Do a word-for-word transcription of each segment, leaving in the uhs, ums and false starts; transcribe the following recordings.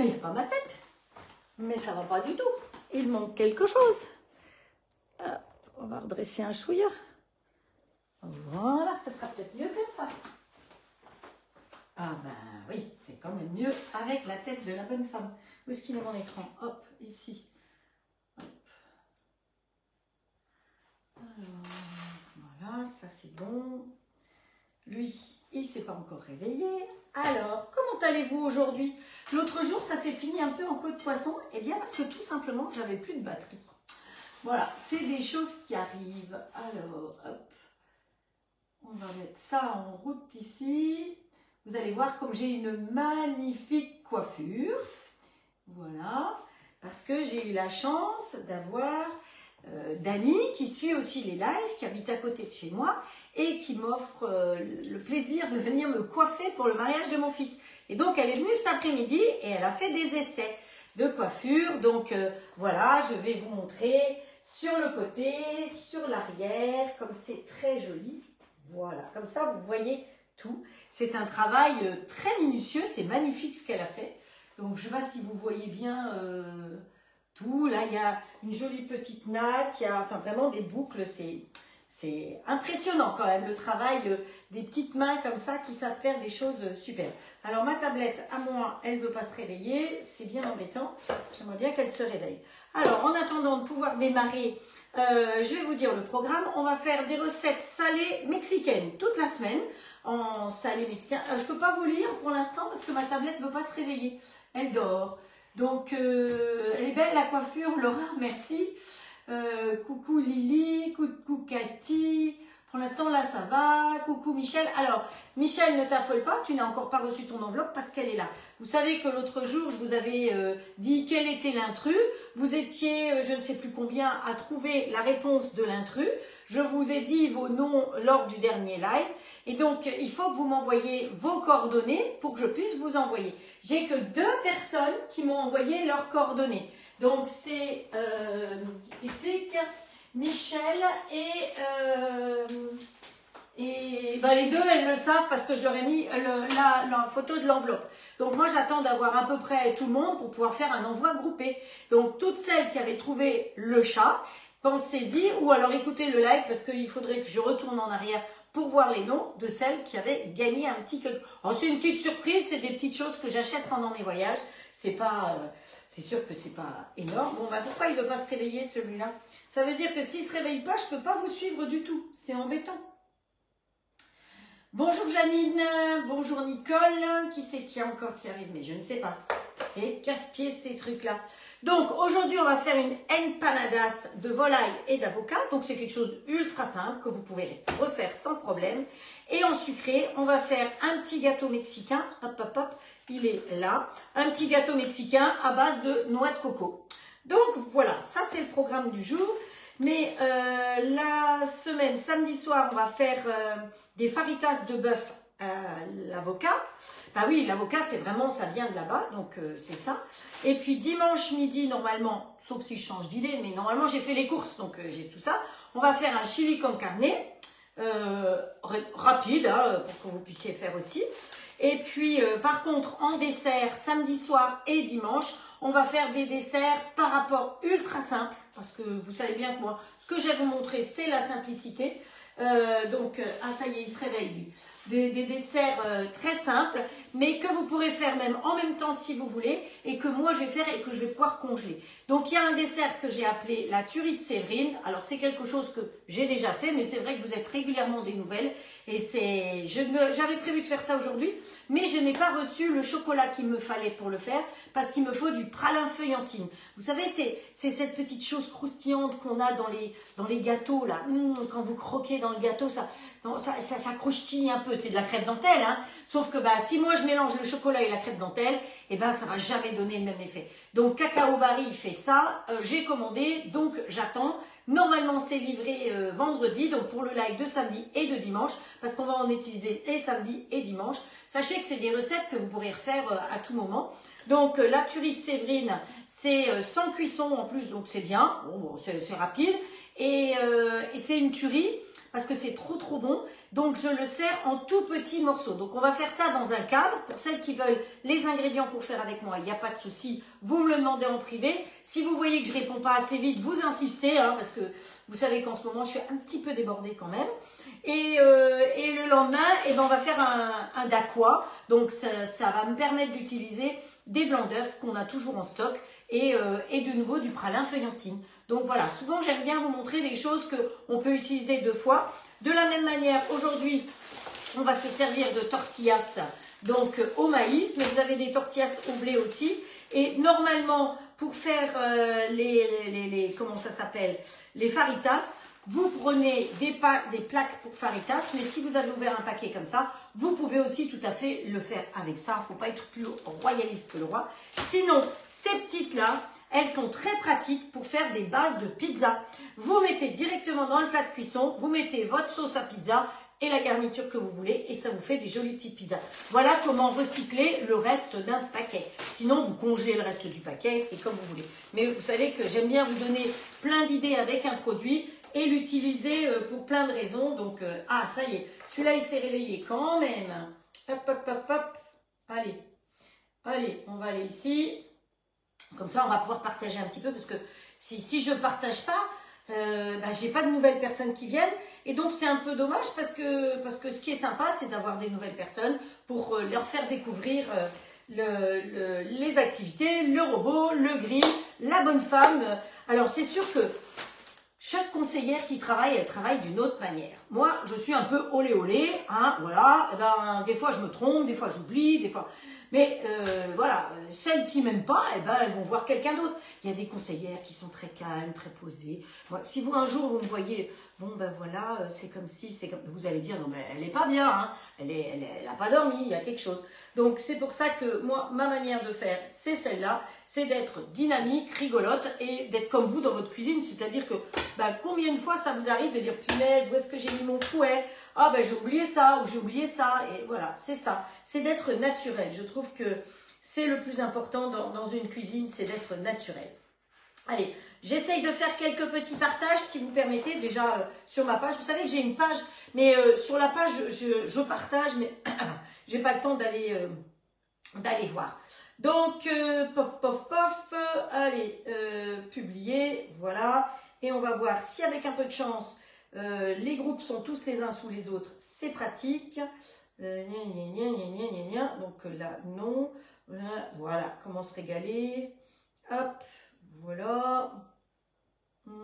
Mais il n'y a pas ma tête. Mais ça va pas du tout. Il manque quelque chose. Hop, on va redresser un chouïa. Voilà, ça sera peut-être mieux comme ça. Ah ben oui, c'est quand même mieux avec la tête de la bonne femme. Où est-ce qu'il est mon écran? Hop, ici. Hop. Alors, voilà, ça c'est bon. Lui, il ne s'est pas encore réveillé. Alors, comment allez-vous aujourd'hui? L'autre jour, ça s'est fini un peu en queue de poisson. Eh bien, parce que tout simplement, j'avais plus de batterie. Voilà, c'est des choses qui arrivent. Alors, hop. On va mettre ça en route ici. Vous allez voir comme j'ai une magnifique coiffure. Voilà. Parce que j'ai eu la chance d'avoir euh, Dani qui suit aussi les lives, qui habite à côté de chez moi et qui m'offre euh, le plaisir de venir me coiffer pour le mariage de mon fils. Et donc, elle est venue cet après-midi et elle a fait des essais de coiffure. Donc, euh, voilà, je vais vous montrer sur le côté, sur l'arrière, comme c'est très joli. Voilà, comme ça, vous voyez tout. C'est un travail très minutieux, c'est magnifique ce qu'elle a fait. Donc, je ne sais pas si vous voyez bien euh, tout. Là, il y a une jolie petite natte, il y a enfin, vraiment des boucles. C'est impressionnant quand même, le travail euh, des petites mains comme ça qui savent faire des choses super. Alors, ma tablette, à moi, elle ne veut pas se réveiller. C'est bien embêtant. J'aimerais bien qu'elle se réveille. Alors, en attendant de pouvoir démarrer, euh, je vais vous dire le programme. On va faire des recettes salées mexicaines toute la semaine. En salé mexicain. Alors, je ne peux pas vous lire pour l'instant parce que ma tablette ne veut pas se réveiller. Elle dort. Donc, euh, elle est belle la coiffure, Laura, merci. Euh, coucou Lily, coucou Cathy. Pour l'instant, là, ça va. Coucou Michel. Alors, Michel, ne t'affole pas, tu n'as encore pas reçu ton enveloppe parce qu'elle est là. Vous savez que l'autre jour, je vous avais euh, dit quel était l'intrus. Vous étiez, euh, je ne sais plus combien, à trouver la réponse de l'intrus. Je vous ai dit vos noms lors du dernier live. Et donc, il faut que vous m'envoyiez vos coordonnées pour que je puisse vous envoyer. J'ai que deux personnes qui m'ont envoyé leurs coordonnées. Donc, c'est euh, Michel et, euh, et ben, les deux, elles le savent parce que je leur ai mis le, la, la photo de l'enveloppe. Donc, moi, j'attends d'avoir à peu près tout le monde pour pouvoir faire un envoi groupé. Donc, toutes celles qui avaient trouvé le chat, pensez-y ou alors écoutez le live parce qu'il faudrait que je retourne en arrière pour voir les noms de celles qui avaient gagné un petit quelque... Oh, c'est une petite surprise, c'est des petites choses que j'achète pendant mes voyages. C'est pas, euh, c'est sûr que c'est pas énorme. Bon, ben pourquoi il ne veut pas se réveiller celui-là? Ça veut dire que s'il ne se réveille pas, je ne peux pas vous suivre du tout. C'est embêtant. Bonjour Janine, bonjour Nicole. Qui c'est qui a encore qui arrive? Mais je ne sais pas. C'est casse-pied ces trucs-là. Donc aujourd'hui, on va faire une empanadas de volaille et d'avocat. Donc c'est quelque chose ultra simple que vous pouvez refaire sans problème. Et en sucré, on va faire un petit gâteau mexicain. Hop, hop, hop, il est là. Un petit gâteau mexicain à base de noix de coco. Donc voilà, ça c'est le programme du jour. Mais euh, la semaine, samedi soir, on va faire euh, des faritas de bœuf à l'avocat. Bah oui, l'avocat, c'est vraiment, ça vient de là-bas, donc euh, c'est ça. Et puis dimanche midi, normalement, sauf si je change d'idée, mais normalement, j'ai fait les courses, donc euh, j'ai tout ça. On va faire un chili con carne, euh, rapide, hein, pour que vous puissiez faire aussi. Et puis, euh, par contre, en dessert, samedi soir et dimanche, on va faire des desserts par rapport ultra simples, parce que vous savez bien que moi, ce que je vais vous montrer, c'est la simplicité. Euh, donc, euh, ah ça y est, il se réveille lui. Des, des desserts euh, très simples, mais que vous pourrez faire même en même temps si vous voulez, et que moi je vais faire et que je vais pouvoir congeler. Donc il y a un dessert que j'ai appelé la tuerie de Séverine. Alors c'est quelque chose que j'ai déjà fait, mais c'est vrai que vous êtes régulièrement des nouvelles, et c'est, je ne, j'avais prévu de faire ça aujourd'hui, mais je n'ai pas reçu le chocolat qu'il me fallait pour le faire, parce qu'il me faut du pralin feuillantine. Vous savez, c'est c'est cette petite chose croustillante qu'on a dans les, dans les gâteaux, là. Mmh, quand vous croquez dans le gâteau, ça, non, ça, ça, ça croustille un peu. C'est de la crêpe dentelle, hein. Sauf que bah, si moi je mélange le chocolat et la crêpe dentelle, eh ben, ça va jamais donner le même effet. Donc, Cacao Barry fait ça. Euh, j'ai commandé, donc j'attends. Normalement, c'est livré euh, vendredi, donc pour le live de samedi et de dimanche, parce qu'on va en utiliser et samedi et dimanche. Sachez que c'est des recettes que vous pourrez refaire euh, à tout moment. Donc, euh, la tuerie de Séverine, c'est euh, sans cuisson en plus, donc c'est bien, bon, bon, c'est rapide. Et, euh, et c'est une tuerie, parce que c'est trop trop bon. Donc je le sers en tout petits morceaux. Donc on va faire ça dans un cadre. Pour celles qui veulent les ingrédients pour faire avec moi, il n'y a pas de souci. Vous me le demandez en privé. Si vous voyez que je ne réponds pas assez vite, vous insistez, hein, parce que vous savez qu'en ce moment je suis un petit peu débordée quand même. Et, euh, et le lendemain, eh ben, on va faire un, un daqua. Donc ça, ça va me permettre d'utiliser des blancs d'œufs qu'on a toujours en stock et, euh, et de nouveau du pralin feuillantine. Donc voilà, souvent j'aime bien vous montrer des choses qu'on peut utiliser deux fois. De la même manière, aujourd'hui, on va se servir de tortillas donc au maïs, mais vous avez des tortillas au blé aussi. Et normalement, pour faire euh, les, les, les, comment ça s'appelle, les faritas, vous prenez des, des plaques pour faritas, mais si vous avez ouvert un paquet comme ça, vous pouvez aussi tout à fait le faire avec ça. Il ne faut pas être plus royaliste que le roi. Sinon, ces petites-là, elles sont très pratiques pour faire des bases de pizza. Vous mettez directement dans le plat de cuisson, vous mettez votre sauce à pizza et la garniture que vous voulez et ça vous fait des jolies petites pizzas. Voilà comment recycler le reste d'un paquet. Sinon, vous congelez le reste du paquet, c'est comme vous voulez. Mais vous savez que j'aime bien vous donner plein d'idées avec un produit et l'utiliser pour plein de raisons. Donc, euh, ah, ça y est, celui-là, il s'est réveillé quand même. Hop, hop, hop, hop. Allez, allez, on va aller ici. Comme ça, on va pouvoir partager un petit peu parce que si, si je ne partage pas, euh, ben, je n'ai pas de nouvelles personnes qui viennent. Et donc, c'est un peu dommage parce que, parce que ce qui est sympa, c'est d'avoir des nouvelles personnes pour euh, leur faire découvrir euh, le, le, les activités, le robot, le grill, la bonne femme. Alors, c'est sûr que chaque conseillère qui travaille, elle travaille d'une autre manière. Moi, je suis un peu olé olé, hein, voilà. Et ben, des fois, je me trompe, des fois, j'oublie, des fois... Mais euh, voilà, celles qui m'aiment pas, eh ben, elles vont voir quelqu'un d'autre. Il y a des conseillères qui sont très calmes, très posées. Moi, si vous, un jour, vous me voyez, bon, ben voilà, c'est comme si, c'est comme... Vous allez dire, non, mais elle n'est pas bien, hein. Elle n'a elle, elle pas dormi, il y a quelque chose. Donc, c'est pour ça que moi, ma manière de faire, c'est celle-là. C'est d'être dynamique, rigolote et d'être comme vous dans votre cuisine. C'est-à-dire que, ben, combien de fois ça vous arrive de dire, punaise, où est-ce que j'ai mis mon fouet? Ah ben j'ai oublié ça ou j'ai oublié ça. Et voilà, c'est ça. C'est d'être naturel. Je trouve que c'est le plus important dans, dans une cuisine, c'est d'être naturel. Allez, j'essaye de faire quelques petits partages, si vous permettez, déjà euh, sur ma page. Vous savez que j'ai une page, mais euh, sur la page, je, je partage, mais j'ai pas le temps d'aller euh, d'aller voir. Donc, euh, pof, pof, pof, euh, allez, euh, publier, voilà. Et on va voir si avec un peu de chance, Euh, les groupes sont tous les uns sous les autres, c'est pratique. Euh, gna, gna, gna, gna, gna, gna, gna. Donc là, non. Voilà, voilà, comment se régaler. Hop, voilà. Hum.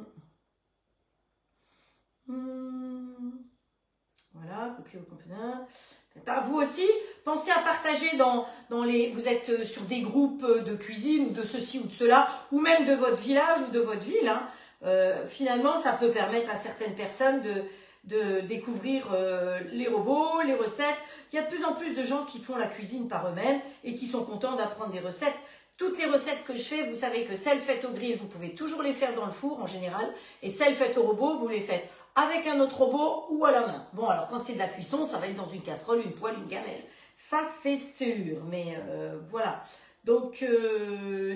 Hum. Voilà, copier au complément. Vous aussi, pensez à partager dans, dans les... Vous êtes sur des groupes de cuisine ou de ceci ou de cela, ou même de votre village ou de votre ville, hein. Euh, finalement, ça peut permettre à certaines personnes de, de découvrir euh, les robots, les recettes. Il y a de plus en plus de gens qui font la cuisine par eux-mêmes et qui sont contents d'apprendre des recettes. Toutes les recettes que je fais, vous savez que celles faites au grill, vous pouvez toujours les faire dans le four en général. Et celles faites au robot, vous les faites avec un autre robot ou à la main. Bon, alors quand c'est de la cuisson, ça va être dans une casserole, une poêle, une gamelle. Ça, c'est sûr. Mais euh, voilà. Donc, euh...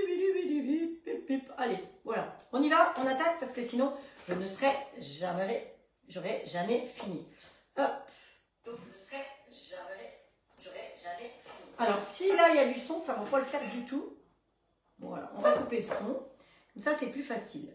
allez, voilà. On y va, on attaque parce que sinon, je ne serai jamais, j'aurais jamais fini. Hop. Donc, je ne serai jamais, j'aurais jamais fini. Alors, si là, il y a du son, ça ne va pas le faire du tout. Bon, voilà, on va couper le son. Comme ça, c'est plus facile.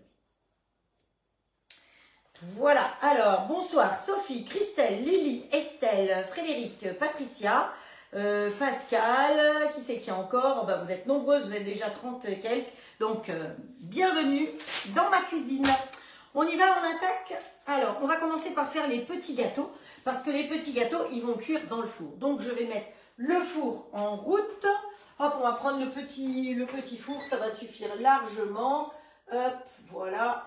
Voilà, alors, bonsoir Sophie, Christelle, Lily, Estelle, Frédéric, Patricia... Euh, Pascal, qui c'est qui a encore? Oh, bah, vous êtes nombreuses, vous êtes déjà trente et quelques. Donc, euh, bienvenue dans ma cuisine. On y va, on attaque. Alors, on va commencer par faire les petits gâteaux. Parce que les petits gâteaux, ils vont cuire dans le four. Donc, je vais mettre le four en route. Hop, on va prendre le petit, le petit four, ça va suffire largement. Hop, voilà.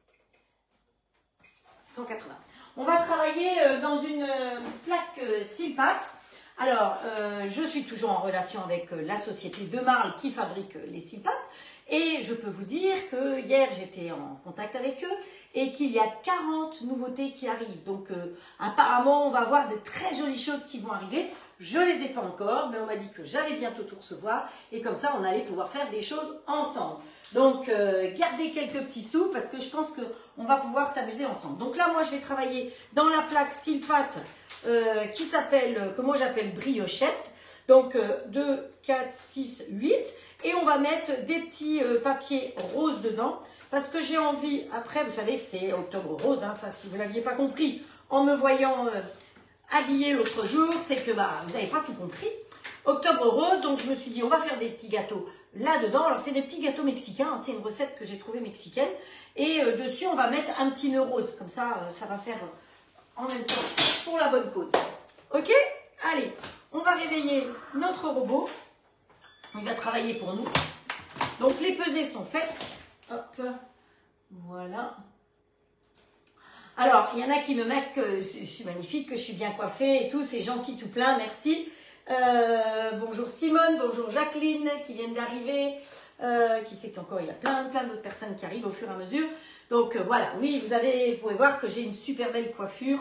cent quatre-vingts. On va travailler dans une plaque Silpat. Alors, euh, je suis toujours en relation avec euh, la société de Marle qui fabrique euh, les Silpat et je peux vous dire que hier j'étais en contact avec eux et qu'il y a quarante nouveautés qui arrivent. Donc, euh, apparemment, on va avoir de très jolies choses qui vont arriver. Je ne les ai pas encore, mais on m'a dit que j'allais bientôt tout recevoir et comme ça, on allait pouvoir faire des choses ensemble. Donc, euh, gardez quelques petits sous parce que je pense qu'on va pouvoir s'amuser ensemble. Donc là, moi, je vais travailler dans la plaque style pâte euh, qui s'appelle, que moi j'appelle briochette. Donc, euh, deux, quatre, six, huit. Et on va mettre des petits euh, papiers roses dedans. Parce que j'ai envie, après, vous savez que c'est octobre rose, hein, ça, si vous ne l'aviez pas compris, en me voyant euh, habillée l'autre jour, c'est que bah, vous n'avez pas tout compris. Octobre rose, donc je me suis dit, on va faire des petits gâteaux là-dedans. Alors, c'est des petits gâteaux mexicains, hein, c'est une recette que j'ai trouvée mexicaine. Et euh, dessus, on va mettre un petit nœud rose, comme ça, euh, ça va faire euh, en même temps pour la bonne cause. Ok? Allez, on va réveiller notre robot. Il va travailler pour nous. Donc, les pesées sont faites. Hop, voilà. Alors, il y en a qui me mettent que je suis magnifique, que je suis bien coiffée et tout, c'est gentil tout plein, merci. Euh, bonjour Simone, bonjour Jacqueline qui viennent d'arriver. Euh, qui sait qu'encore il y a plein, plein d'autres personnes qui arrivent au fur et à mesure. Donc euh, voilà, oui, vous, avez, vous pouvez voir que j'ai une super belle coiffure.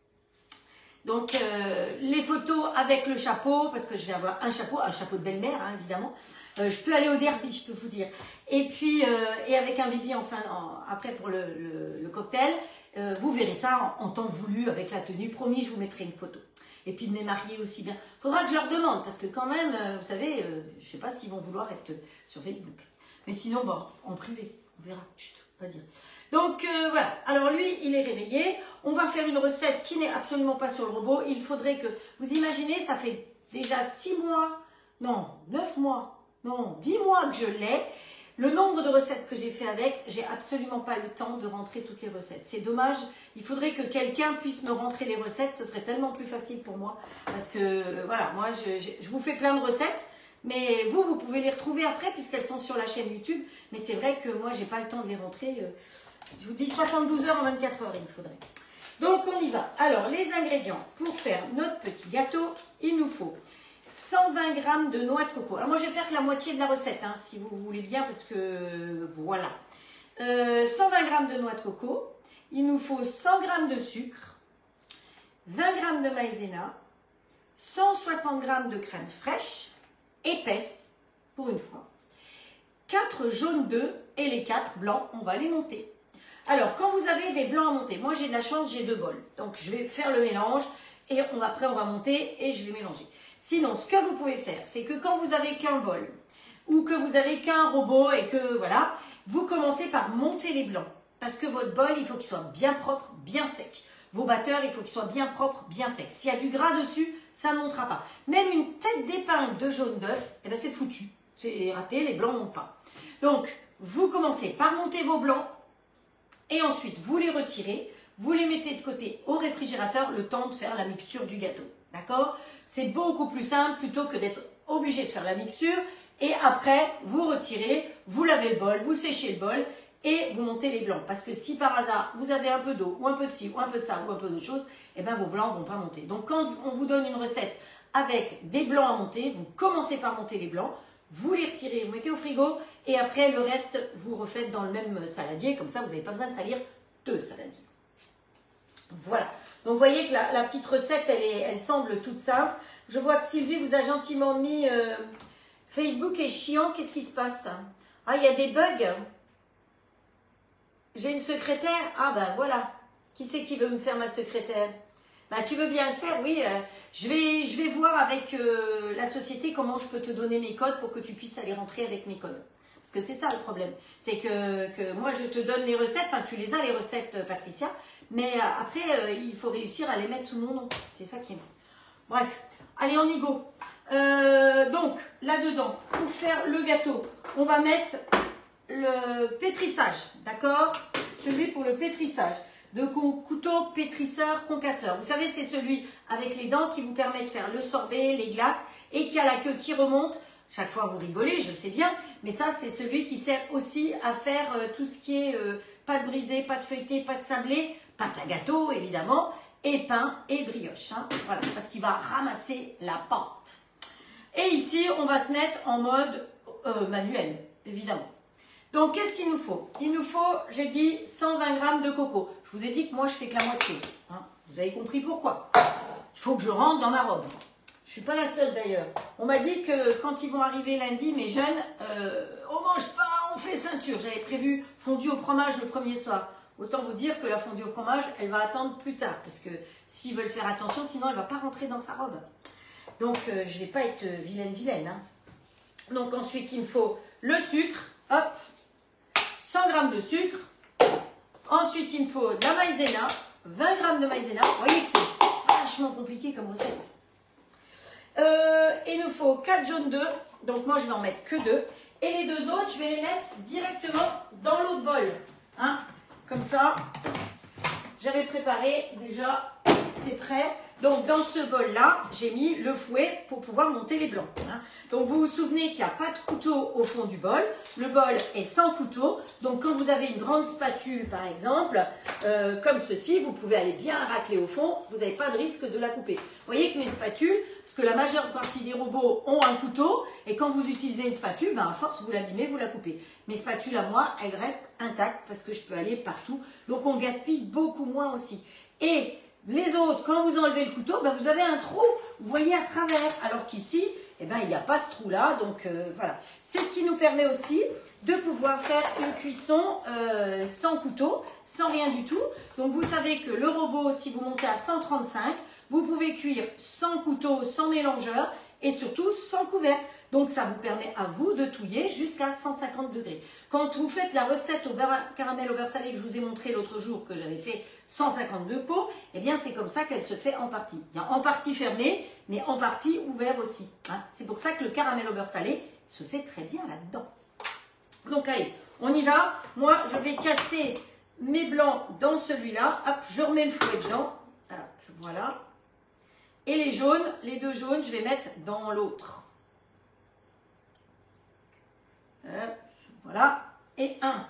Donc euh, les photos avec le chapeau, parce que je vais avoir un chapeau, un chapeau de belle-mère, hein, évidemment. Euh, je peux aller au derby, je peux vous dire. Et puis, euh, et avec un bibi enfin, en, après pour le, le, le cocktail, euh, vous verrez ça en, en temps voulu avec la tenue. Promis, je vous mettrai une photo. Et puis de mes mariés aussi bien. Il faudra que je leur demande, parce que quand même, euh, vous savez, euh, je ne sais pas s'ils vont vouloir être sur Facebook. Mais sinon, bon, en privé, on verra. Chut, pas dire. Donc euh, voilà, alors lui, il est réveillé. On va faire une recette qui n'est absolument pas sur le robot. Il faudrait que, vous imaginez, ça fait déjà six mois, non, neuf mois, non, dix mois que je l'ai. Le nombre de recettes que j'ai fait avec, j'ai absolument pas le temps de rentrer toutes les recettes. C'est dommage, il faudrait que quelqu'un puisse me rentrer les recettes, ce serait tellement plus facile pour moi. Parce que, voilà, moi, je, je, je vous fais plein de recettes, mais vous, vous pouvez les retrouver après, puisqu'elles sont sur la chaîne YouTube. Mais c'est vrai que moi, j'ai pas le temps de les rentrer. Je vous dis soixante-douze heures en vingt-quatre heures, il me faudrait. Donc, on y va. Alors, les ingrédients pour faire notre petit gâteau, il nous faut cent vingt grammes de noix de coco. Alors moi, je vais faire que la moitié de la recette, hein, si vous voulez bien, parce que voilà. Euh, cent vingt grammes de noix de coco. Il nous faut cent grammes de sucre, vingt grammes de maïzena, cent soixante grammes de crème fraîche, épaisse, pour une fois. quatre jaunes d'œufs et les quatre blancs, on va les monter. Alors, quand vous avez des blancs à monter, moi j'ai de la chance, j'ai deux bols. Donc, je vais faire le mélange et on va, après on va monter et je vais mélanger. Sinon, ce que vous pouvez faire, c'est que quand vous avez qu'un bol ou que vous avez qu'un robot et que voilà, vous commencez par monter les blancs. Parce que votre bol, il faut qu'il soit bien propre, bien sec. Vos batteurs, il faut qu'ils soient bien propres, bien secs. S'il y a du gras dessus, ça ne montera pas. Même une tête d'épingle de jaune d'œuf, eh ben c'est foutu. C'est raté, les blancs ne montent pas. Donc, vous commencez par monter vos blancs et ensuite, vous les retirez. Vous les mettez de côté au réfrigérateur le temps de faire la mixture du gâteau. D'accord? C'est beaucoup plus simple plutôt que d'être obligé de faire la mixture. Et après, vous retirez, vous lavez le bol, vous séchez le bol et vous montez les blancs. Parce que si par hasard, vous avez un peu d'eau, ou un peu de ci, ou un peu de ça, ou un peu d'autre chose, eh bien vos blancs ne vont pas monter. Donc quand on vous donne une recette avec des blancs à monter, vous commencez par monter les blancs, vous les retirez, vous mettez au frigo et après le reste, vous refaites dans le même saladier. Comme ça, vous n'avez pas besoin de salir deux saladiers. Voilà. Donc, vous voyez que la, la petite recette, elle, est, elle semble toute simple. Je vois que Sylvie vous a gentiment mis euh, Facebook est chiant. Qu'est-ce qui se passe? Ah, il y a des bugs. J'ai une secrétaire. Ah, ben voilà. Qui c'est qui veut me faire ma secrétaire? Ben, tu veux bien le faire? Oui. Euh, je, vais, je vais voir avec euh, la société comment je peux te donner mes codes pour que tu puisses aller rentrer avec mes codes. Parce que c'est ça le problème. C'est que, que moi, je te donne les recettes. Enfin, tu les as, les recettes, Patricia. Mais après, euh, il faut réussir à les mettre sous mon nom. C'est ça qui est... Bref, allez, on y go. Euh, donc, là-dedans, pour faire le gâteau, on va mettre le pétrissage, d'accord? Celui pour le pétrissage. De couteau pétrisseur concasseur. Vous savez, c'est celui avec les dents qui vous permet de faire le sorbet, les glaces, et qui a la queue qui remonte. Chaque fois, vous rigolez, je sais bien. Mais ça, c'est celui qui sert aussi à faire euh, tout ce qui est euh, pâte brisée, pâte feuilletée, pâte sablée, pâte à gâteau, évidemment, et pain et brioche. Hein, voilà, parce qu'il va ramasser la pâte. Et ici, on va se mettre en mode euh, manuel, évidemment. Donc, qu'est-ce qu'il nous faut? Il nous faut, j'ai dit, cent vingt grammes de coco. Je vous ai dit que moi, je fais que la moitié. Hein, vous avez compris pourquoi? Il faut que je rentre dans ma robe. Je suis pas la seule d'ailleurs. On m'a dit que quand ils vont arriver lundi, mes jeunes, euh, on mange pas, on fait ceinture. J'avais prévu fondue au fromage le premier soir. Autant vous dire que la fondue au fromage, elle va attendre plus tard. Parce que s'ils veulent faire attention, sinon elle va pas rentrer dans sa robe. Donc euh, je vais pas être vilaine vilaine. Hein. Donc ensuite, il me faut le sucre. Hop, cent grammes de sucre. Ensuite, il me faut de la maïzena. vingt grammes de maïzena. Vous voyez que c'est vachement compliqué comme recette. Euh, il nous faut quatre jaunes d'œufs, donc moi je vais en mettre que deux. Et les deux autres, je vais les mettre directement dans l'autre bol. Hein. Comme ça, j'avais préparé déjà, c'est prêt. Donc dans ce bol-là, j'ai mis le fouet pour pouvoir monter les blancs. Hein. Donc vous vous souvenez qu'il n'y a pas de couteau au fond du bol. Le bol est sans couteau. Donc quand vous avez une grande spatule par exemple, euh, comme ceci, vous pouvez aller bien racler au fond. Vous n'avez pas de risque de la couper. Vous voyez que mes spatules, parce que la majeure partie des robots ont un couteau. Et quand vous utilisez une spatule, ben à force vous l'abîmez, vous la coupez. Mes spatules à moi, elles restent intactes parce que je peux aller partout. Donc on gaspille beaucoup moins aussi. Et les autres, quand vous enlevez le couteau, ben vous avez un trou, vous voyez à travers. Alors qu'ici, eh ben, il n'y a pas ce trou-là. Donc euh, voilà. C'est ce qui nous permet aussi de pouvoir faire une cuisson euh, sans couteau, sans rien du tout. Donc vous savez que le robot, si vous montez à cent trente-cinq, vous pouvez cuire sans couteau, sans mélangeur et surtout sans couvercle. Donc ça vous permet à vous de touiller jusqu'à cent cinquante degrés. Quand vous faites la recette au beurre, caramel au beurre salé que je vous ai montré l'autre jour, que j'avais fait cent cinquante-deux pots, eh bien c'est comme ça qu'elle se fait en partie. Il y a en partie fermée, mais en partie ouvert aussi. Hein. C'est pour ça que le caramel au beurre salé se fait très bien là-dedans. Donc allez, on y va. Moi, je vais casser mes blancs dans celui-là. Hop, je remets le fouet dedans. Hop, voilà. Et les jaunes, les deux jaunes, je vais mettre dans l'autre. Voilà, et un.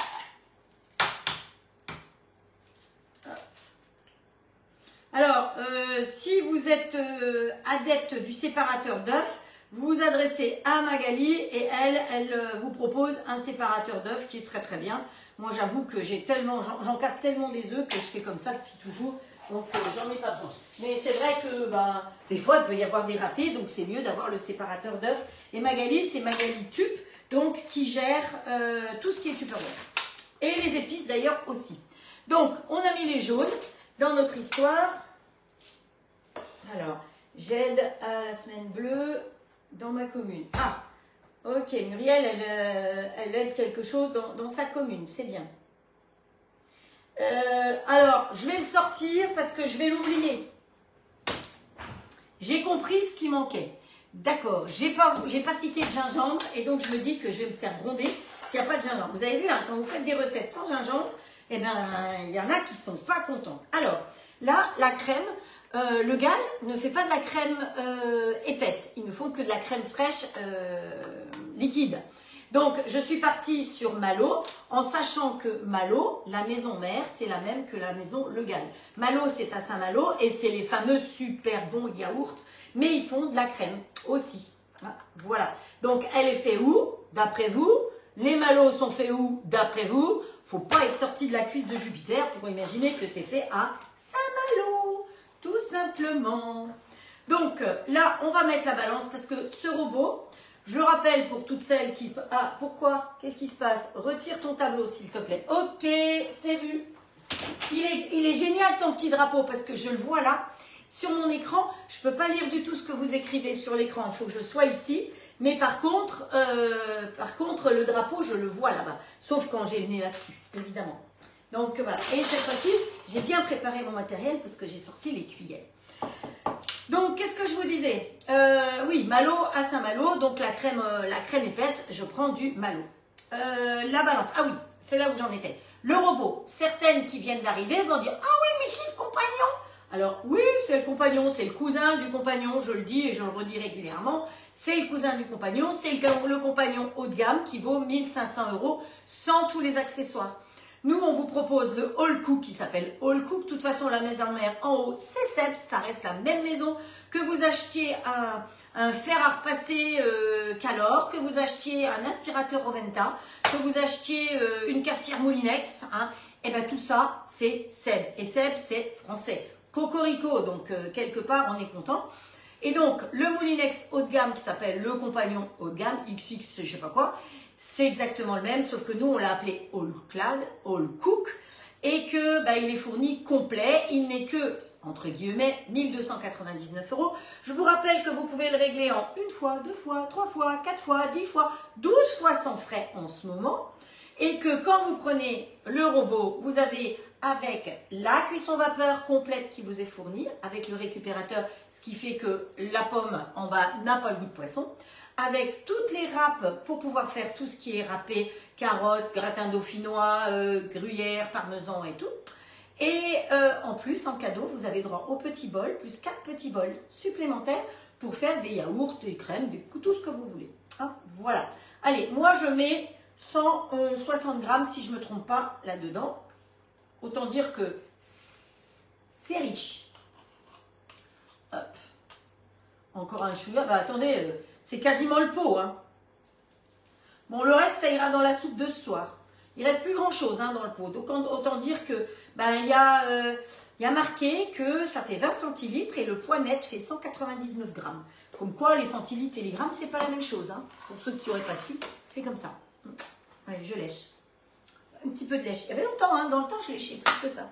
Alors, euh, si vous êtes euh, adepte du séparateur d'œufs, vous vous adressez à Magali et elle, elle euh, vous propose un séparateur d'œufs qui est très très bien. Moi, j'avoue que j'ai tellement, j'en casse tellement des œufs que je fais comme ça depuis toujours, donc euh, j'en ai pas besoin. Mais c'est vrai que ben, des fois, il peut y avoir des ratés, donc c'est mieux d'avoir le séparateur d'œufs. Et Magali, c'est Magali Tup, donc qui gère euh, tout ce qui est Tupperware. Et les épices d'ailleurs aussi. Donc, on a mis les jaunes dans notre histoire. Alors, j'aide à la semaine bleue dans ma commune. Ah, ok, Muriel, elle, euh, elle aide quelque chose dans, dans sa commune, c'est bien. Euh, alors, je vais le sortir parce que je vais l'oublier. J'ai compris ce qui manquait. D'accord, j'ai pas, j'ai pas cité de gingembre et donc je me dis que je vais me faire gronder s'il n'y a pas de gingembre. Vous avez vu, hein, quand vous faites des recettes sans gingembre, eh ben, il y en a qui sont pas contents. Alors, là, la crème, euh, le Gall ne fait pas de la crème euh, épaisse. Ils ne font que de la crème fraîche euh, liquide. Donc, je suis partie sur Malo, en sachant que Malo, la maison mère, c'est la même que la maison Le Gall. Malo, c'est à Saint-Malo et c'est les fameux super bons yaourts, mais ils font de la crème aussi. Voilà. Donc, elle est faite où? D'après vous. Les Malos sont faits où? D'après vous. Faut pas être sorti de la cuisse de Jupiter pour imaginer que c'est fait à Saint-Malo. Tout simplement. Donc, là, on va mettre la balance parce que ce robot... Je rappelle pour toutes celles qui... Ah, pourquoi? Qu'est-ce qui se passe? Retire ton tableau, s'il te plaît. Ok, c'est vu. Il est, il est génial, ton petit drapeau, parce que je le vois là, sur mon écran. Je ne peux pas lire du tout ce que vous écrivez sur l'écran. Il faut que je sois ici. Mais par contre, euh, par contre, le drapeau, je le vois là-bas. Sauf quand j'ai le nez là-dessus, évidemment. Donc, voilà. Et cette fois-ci, j'ai bien préparé mon matériel parce que j'ai sorti les cuillères. Donc, qu'est-ce que je vous disais? euh, Oui, Malo à Saint-Malo, donc la crème, euh, la crème épaisse, je prends du Malo. Euh, la balance, ah oui, c'est là où j'en étais. Le robot, certaines qui viennent d'arriver vont dire « Ah oui, mais c'est le compagnon !» Alors oui, c'est le compagnon, c'est le cousin du compagnon, je le dis et je le redis régulièrement. C'est le cousin du compagnon, c'est le, le compagnon haut de gamme qui vaut mille cinq cents euros sans tous les accessoires. Nous, on vous propose le All Cook qui s'appelle All Cook. De toute façon, la maison mère en haut, c'est Seb, ça reste la même maison. Que vous achetiez un, un fer à repasser euh, Calor, que vous achetiez un aspirateur Roventa, que vous achetiez euh, une cafetière Moulinex, hein, et bien tout ça, c'est Seb. Et Seb, c'est français. Cocorico, donc euh, quelque part, on est content. Et donc, le Moulinex haut de gamme qui s'appelle le Compagnon haut de gamme, X X, je sais pas quoi, c'est exactement le même, sauf que nous, on l'a appelé All Clad, All Cook, et que bah, il est fourni complet. Il n'est que, entre guillemets, mille deux cent quatre-vingt-dix-neuf euros. Je vous rappelle que vous pouvez le régler en une fois, deux fois, trois fois, quatre fois, dix fois, douze fois sans frais en ce moment. Et que quand vous prenez le robot, vous avez avec la cuisson vapeur complète qui vous est fournie, avec le récupérateur, ce qui fait que la pomme en bas n'a pas le goût de poisson, avec toutes les râpes pour pouvoir faire tout ce qui est râpé, carottes, gratin dauphinois, euh, gruyère, parmesan et tout. Et euh, en plus, en cadeau, vous avez droit aux petits bols, plus quatre petits bols supplémentaires pour faire des yaourts, des crèmes, des, tout ce que vous voulez. Hein, voilà. Allez, moi je mets cent soixante grammes si je ne me trompe pas là-dedans. Autant dire que c'est riche. Hop. Encore un chouïa. Bah attendez, euh, c'est quasiment le pot. Hein. Bon, le reste, ça ira dans la soupe de ce soir. Il reste plus grand-chose hein, dans le pot. Donc autant dire que ben, il y, euh, y a marqué que ça fait vingt centilitres et le poids net fait cent quatre-vingt-dix-neuf grammes. Comme quoi, les centilitres et les grammes, c'est pas la même chose. Hein. Pour ceux qui n'auraient pas su, c'est comme ça. Allez, je lèche. Un petit peu de lèche. Il y avait longtemps, hein, dans le temps, je léchais plus que ça.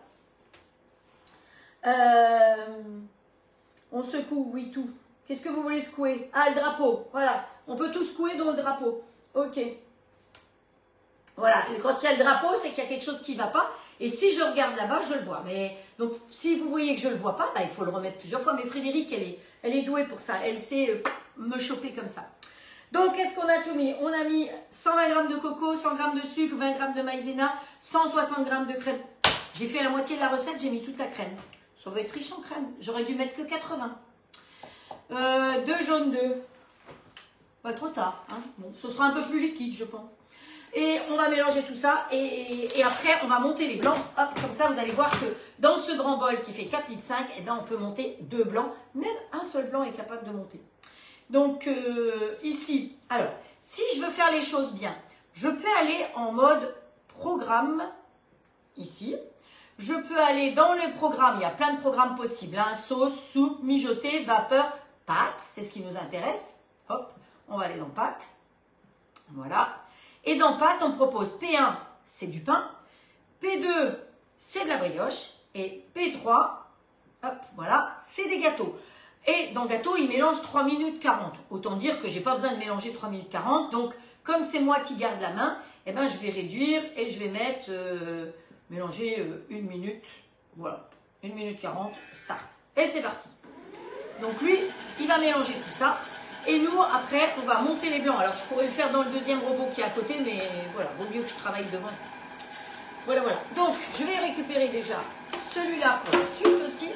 Euh, on secoue, oui, tout. Qu'est-ce que vous voulez secouer? Ah, le drapeau. Voilà. On peut tout secouer dans le drapeau. Ok. Voilà. Quand il y a le drapeau, c'est qu'il y a quelque chose qui ne va pas. Et si je regarde là-bas, je le vois. Mais donc, si vous voyez que je ne le vois pas, bah, il faut le remettre plusieurs fois. Mais Frédéric, elle est, elle est douée pour ça. Elle sait euh, me choper comme ça. Donc, qu'est-ce qu'on a tout mis? On a mis cent vingt grammes de coco, cent grammes de sucre, vingt grammes de maïzena, cent soixante grammes de crème. J'ai fait la moitié de la recette, j'ai mis toute la crème. Ça va être riche en crème. J'aurais dû mettre que quatre-vingts. Euh, deux jaunes d'œufs. Pas trop tard. Hein. Bon, ce sera un peu plus liquide, je pense. Et on va mélanger tout ça. Et, et, et après, on va monter les blancs. Hop, comme ça, vous allez voir que dans ce grand bol qui fait quatre litres cinq, eh ben, on peut monter deux blancs. Même un seul blanc est capable de monter. Donc euh, ici, alors, si je veux faire les choses bien, je peux aller en mode programme, ici. Je peux aller dans le programme, il y a plein de programmes possibles, hein, sauce, soupe, mijoter, vapeur, pâte, c'est ce qui nous intéresse. Hop, on va aller dans pâte. Voilà. Et dans pâte, on propose P un, c'est du pain. P deux, c'est de la brioche. Et P trois, hop, voilà, c'est des gâteaux. Et dans le gâteau, il mélange trois minutes quarante. Autant dire que je n'ai pas besoin de mélanger trois minutes quarante. Donc, comme c'est moi qui garde la main, eh ben, je vais réduire et je vais mettre, euh, mélanger euh, une minute. Voilà, une minute quarante, start. Et c'est parti. Donc lui, il va mélanger tout ça. Et nous, après, on va monter les blancs. Alors, je pourrais le faire dans le deuxième robot qui est à côté, mais voilà, vaut mieux que je travaille devant. Voilà, voilà. Donc, je vais récupérer déjà celui-là pour la suite aussi.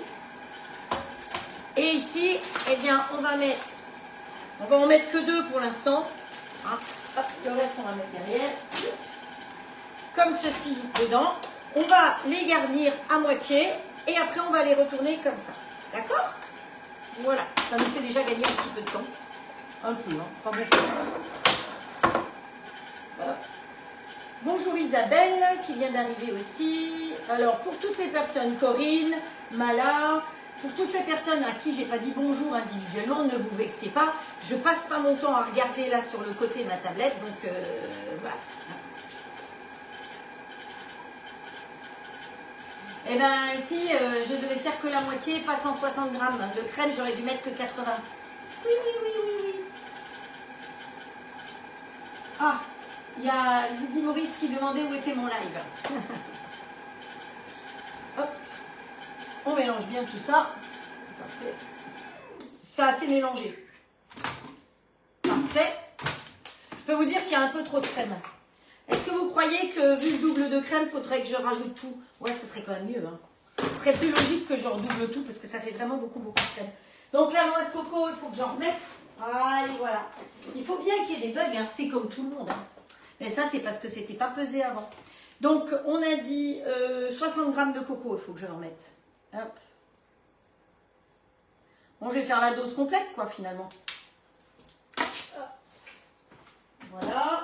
Et ici, eh bien, on va mettre, on va en mettre que deux pour l'instant. Hein. Hop, le reste, on va mettre derrière. Comme ceci dedans. On va les garnir à moitié et après, on va les retourner comme ça. D'accord? Voilà, ça nous fait déjà gagner un petit peu de temps. Un peu, hein, pas beaucoup. Hop. Bonjour Isabelle, qui vient d'arriver aussi. Alors, pour toutes les personnes, Corinne, Mala... Pour toutes les personnes à qui j'ai pas dit bonjour individuellement, ne vous vexez pas. Je passe pas mon temps à regarder là sur le côté de ma tablette, donc euh, voilà. Eh bien, si euh, je devais faire que la moitié, pas cent soixante grammes de crème, j'aurais dû mettre que quatre-vingts. Oui, oui, oui, oui, oui. Ah, il y a Lydie Maurice qui demandait où était mon live. Hop. On mélange bien tout ça. Parfait. C'est assez mélangé. Parfait. Je peux vous dire qu'il y a un peu trop de crème. Est-ce que vous croyez que, vu le double de crème, il faudrait que je rajoute tout? Ouais, ce serait quand même mieux. Hein. Ce serait plus logique que je redouble tout parce que ça fait vraiment beaucoup, beaucoup de crème. Donc, la noix de coco, il faut que j'en remette. Allez, voilà. Il faut bien qu'il y ait des bugs. Hein. C'est comme tout le monde. Hein. Mais ça, c'est parce que c'était pas pesé avant. Donc, on a dit euh, soixante grammes de coco, il faut que je en mette. Hop. Bon, je vais faire la dose complète, quoi, finalement. Hop. Voilà.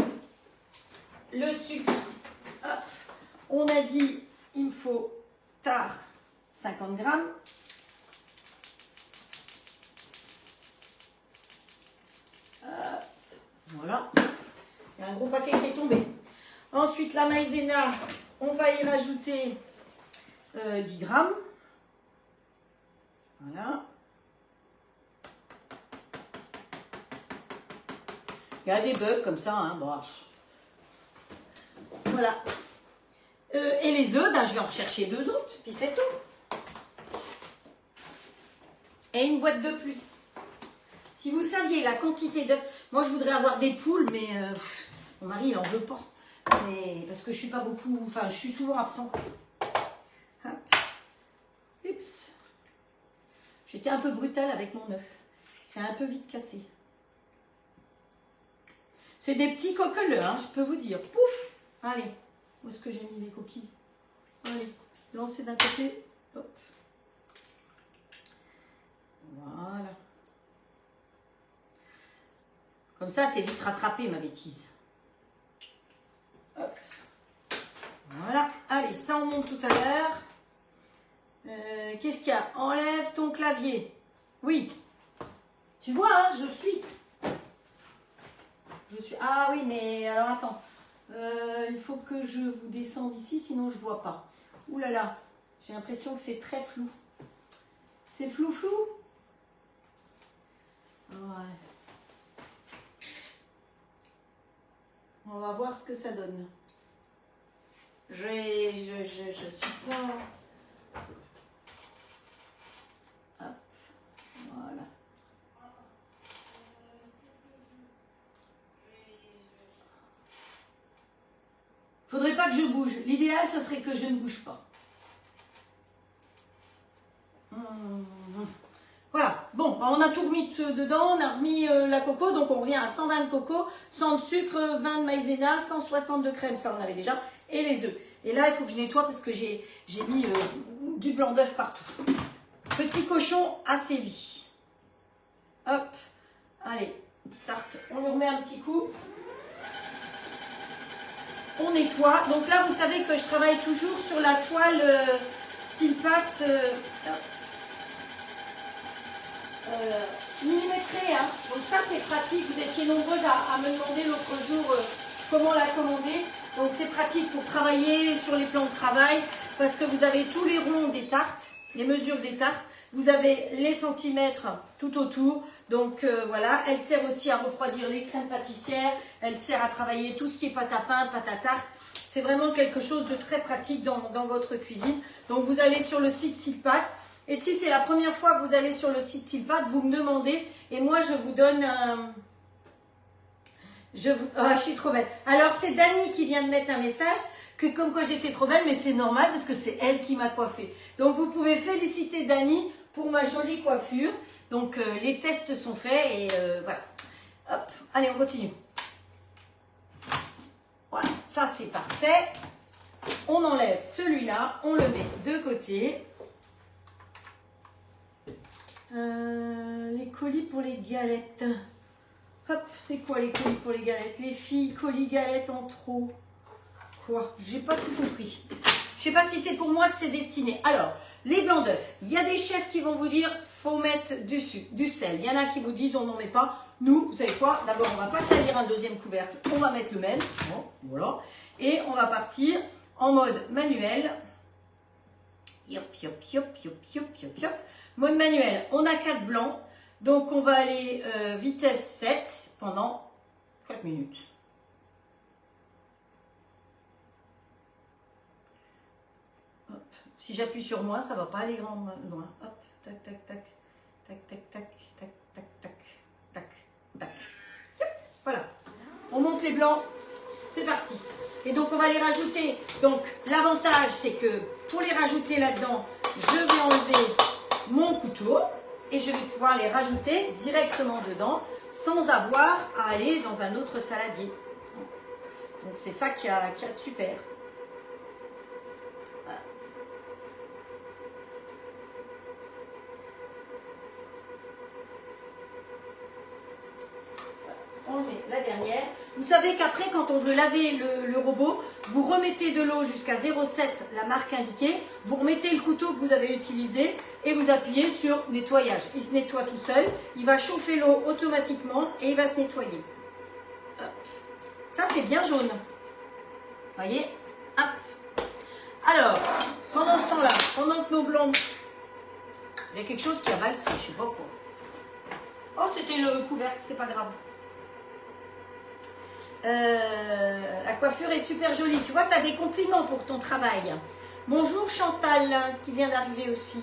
Le sucre. Hop. On a dit, il me faut tard cinquante grammes. Euh, voilà. Il y a un gros paquet qui est tombé. Ensuite, la maïzena, on va y rajouter euh, dix grammes. Voilà. Il y a des bugs comme ça, hein. Bon. Voilà. Euh, et les œufs, ben, je vais en chercher deux autres, puis c'est tout. Et une boîte de plus. Si vous saviez la quantité d'œufs, moi je voudrais avoir des poules, mais euh, mon mari il en veut pas. Mais, parce que je suis pas beaucoup, enfin je suis souvent absente. Hop. Oups. J'étais un peu brutale avec mon œuf. C'est un peu vite cassé. C'est des petits coqueleux, hein, je peux vous dire. Pouf. Allez, où est-ce que j'ai mis les coquilles? Allez, lancez d'un côté. Hop. Voilà. Comme ça, c'est vite rattrapé, ma bêtise. Hop. Voilà. Allez, ça, on monte tout à l'heure. Euh, Qu'est-ce qu'il y a? Enlève ton clavier. Oui. Tu vois, hein, je suis. Je suis. Ah oui, mais alors attends. Euh, il faut que je vous descende ici, sinon je ne vois pas. Ouh là là. J'ai l'impression que c'est très flou. C'est flou flou. Ouais. On va voir ce que ça donne. Je, je, je, je suis pas... Hop, voilà. Faudrait pas que je bouge. L'idéal, ce serait que je ne bouge pas. Hum. Voilà, bon, on a tout remis dedans, on a remis euh, la coco, donc on revient à cent vingt de coco, cent de sucre, vingt de maïzena, cent soixante de crème, ça on avait déjà, et les œufs. Et là, il faut que je nettoie parce que j'ai mis euh, du blanc d'œuf partout. Petit cochon assévi. Hop, allez, start, on lui remet un petit coup. On nettoie. Donc là, vous savez que je travaille toujours sur la toile euh, Silpat. Euh, Euh, millimétré, hein. Donc ça c'est pratique, vous étiez nombreuses à, à me demander l'autre jour euh, comment la commander, donc c'est pratique pour travailler sur les plans de travail parce que vous avez tous les ronds des tartes, les mesures des tartes, vous avez les centimètres tout autour, donc euh, voilà, elle sert aussi à refroidir les crèmes pâtissières, elle sert à travailler tout ce qui est pâte à pain, pâte à tarte, c'est vraiment quelque chose de très pratique dans, dans votre cuisine. Donc vous allez sur le site Silpat. Et si c'est la première fois que vous allez sur le site Silpat, vous me demandez et moi je vous donne un... Je, vous... oh, je suis trop belle. Alors c'est Dani qui vient de mettre un message que comme quoi j'étais trop belle, mais c'est normal parce que c'est elle qui m'a coiffée. Donc vous pouvez féliciter Dani pour ma jolie coiffure. Donc euh, les tests sont faits et euh, voilà. Hop, allez on continue. Voilà, ça c'est parfait. On enlève celui-là, on le met de côté. Euh, les colis pour les galettes. Hop, c'est quoi les colis pour les galettes? Les filles, colis galettes en trop. Quoi? J'ai pas tout compris. Je sais pas si c'est pour moi que c'est destiné. Alors, les blancs d'œufs. Il y a des chefs qui vont vous dire faut mettre du, du sel. Il y en a qui vous disent on n'en met pas. Nous, vous savez quoi? D'abord, on va pas salir un deuxième couvercle. On va mettre le même. Bon, voilà. Et on va partir en mode manuel. Yop, yop, yop, yop, yop, yop, yop. Mode manuel, on a quatre blancs, donc on va aller euh, vitesse sept pendant quatre minutes. Hop. Si j'appuie sur moi, ça ne va pas aller grand loin. Hop, tac, tac, tac, tac, tac, tac, tac, tac, tac, tac, tac. Yep. Voilà, on monte les blancs, c'est parti. Et donc on va les rajouter. Donc l'avantage, c'est que pour les rajouter là-dedans, je vais enlever mon couteau et je vais pouvoir les rajouter directement dedans sans avoir à aller dans un autre saladier. Donc c'est ça qui a, qui a de super. Voilà. On met la dernière. Vous savez qu'après quand on veut laver le, le robot, Vous remettez de l'eau jusqu'à zéro virgule sept, la marque indiquée. Vous remettez le couteau que vous avez utilisé et vous appuyez sur nettoyage. Il se nettoie tout seul. Il va chauffer l'eau automatiquement et il va se nettoyer. Hop. Ça, c'est bien jaune. Voyez? Hop. Alors, pendant ce temps-là, pendant que nos blancs... Il y a quelque chose qui a valsé, je ne sais pas quoi. Oh, c'était le couvercle, c'est pas grave. Euh, la coiffure est super jolie. Tu vois, tu as des compliments pour ton travail. Bonjour Chantal, qui vient d'arriver aussi.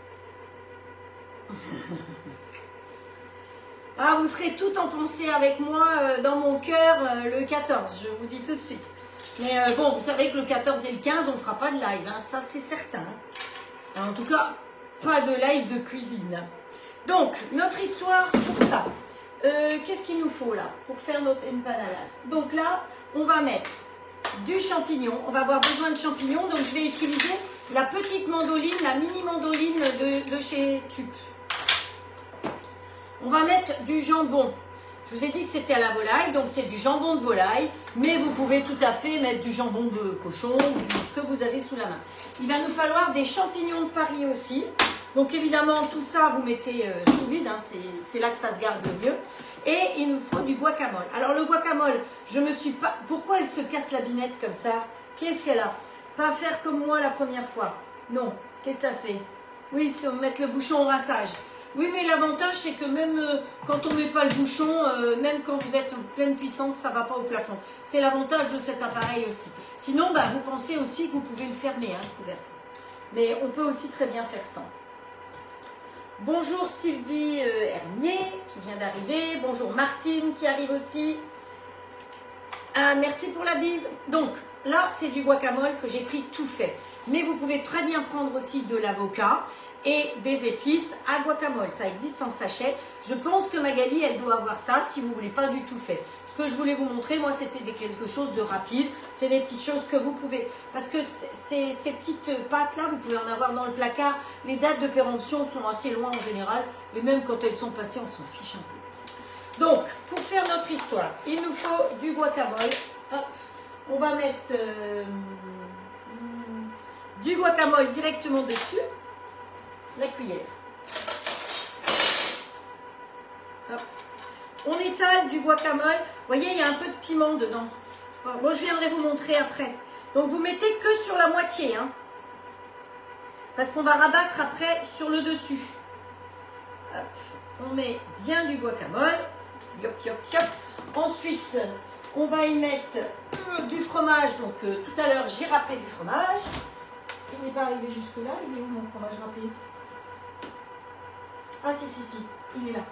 Ah, vous serez tout en pensée avec moi euh, dans mon cœur euh, le quatorze, je vous dis tout de suite. Mais euh, bon, vous savez que le quatorze et le quinze, on ne fera pas de live, hein, ça c'est certain. En tout cas, pas de live de cuisine. Donc, notre histoire pour ça. Euh, Qu'est-ce qu'il nous faut là pour faire notre empanadas? Donc là, on va mettre du champignon. On va avoir besoin de champignons. Donc, je vais utiliser la petite mandoline, la mini mandoline de, de chez Tup. On va mettre du jambon. Je vous ai dit que c'était à la volaille, donc c'est du jambon de volaille. Mais vous pouvez tout à fait mettre du jambon de cochon ou du, ce que vous avez sous la main. Il va nous falloir des champignons de Paris aussi. Donc évidemment, tout ça, vous mettez euh, sous vide, hein, c'est là que ça se garde le mieux. Et il nous faut du guacamole. Alors le guacamole, je me suis pas... Pourquoi elle se casse la binette comme ça? Qu'est-ce qu'elle a? Pas faire comme moi la première fois. Non, qu'est-ce que tu as fait? Oui, si on met le bouchon au rinçage. Oui, mais l'avantage, c'est que même euh, quand on ne met pas le bouchon, euh, même quand vous êtes en pleine puissance, ça ne va pas au plafond. C'est l'avantage de cet appareil aussi. Sinon, bah, vous pensez aussi que vous pouvez le fermer, hein, le couvercle. Mais on peut aussi très bien faire sans. Bonjour Sylvie euh, Hermier qui vient d'arriver. Bonjour Martine qui arrive aussi. Ah, merci pour la bise. Donc là, c'est du guacamole que j'ai pris tout fait. Mais vous pouvez très bien prendre aussi de l'avocat et des épices à guacamole. Ça existe en sachet. Je pense que Magali, elle doit avoir ça si vous ne voulez pas du tout fait. Ce que je voulais vous montrer, moi, c'était quelque chose de rapide. C'est des petites choses que vous pouvez... Parce que ces, ces petites pâtes-là, vous pouvez en avoir dans le placard. Les dates de péremption sont assez loin en général. Et même quand elles sont passées, on s'en fiche un peu. Donc, pour faire notre histoire, il nous faut du guacamole. Hop. On va mettre euh, du guacamole directement dessus. La cuillère. Hop. On étale du guacamole. Vous voyez, il y a un peu de piment dedans. Bon, je viendrai vous montrer après. Donc, vous mettez que sur la moitié. Hein, parce qu'on va rabattre après sur le dessus. Hop. On met bien du guacamole. Yop, yop, yop. Ensuite, on va y mettre euh, du fromage. Donc, euh, tout à l'heure, j'ai râpé du fromage. Il n'est pas arrivé jusque-là. Il est où mon fromage râpé? Ah, si, si, si. Il est là.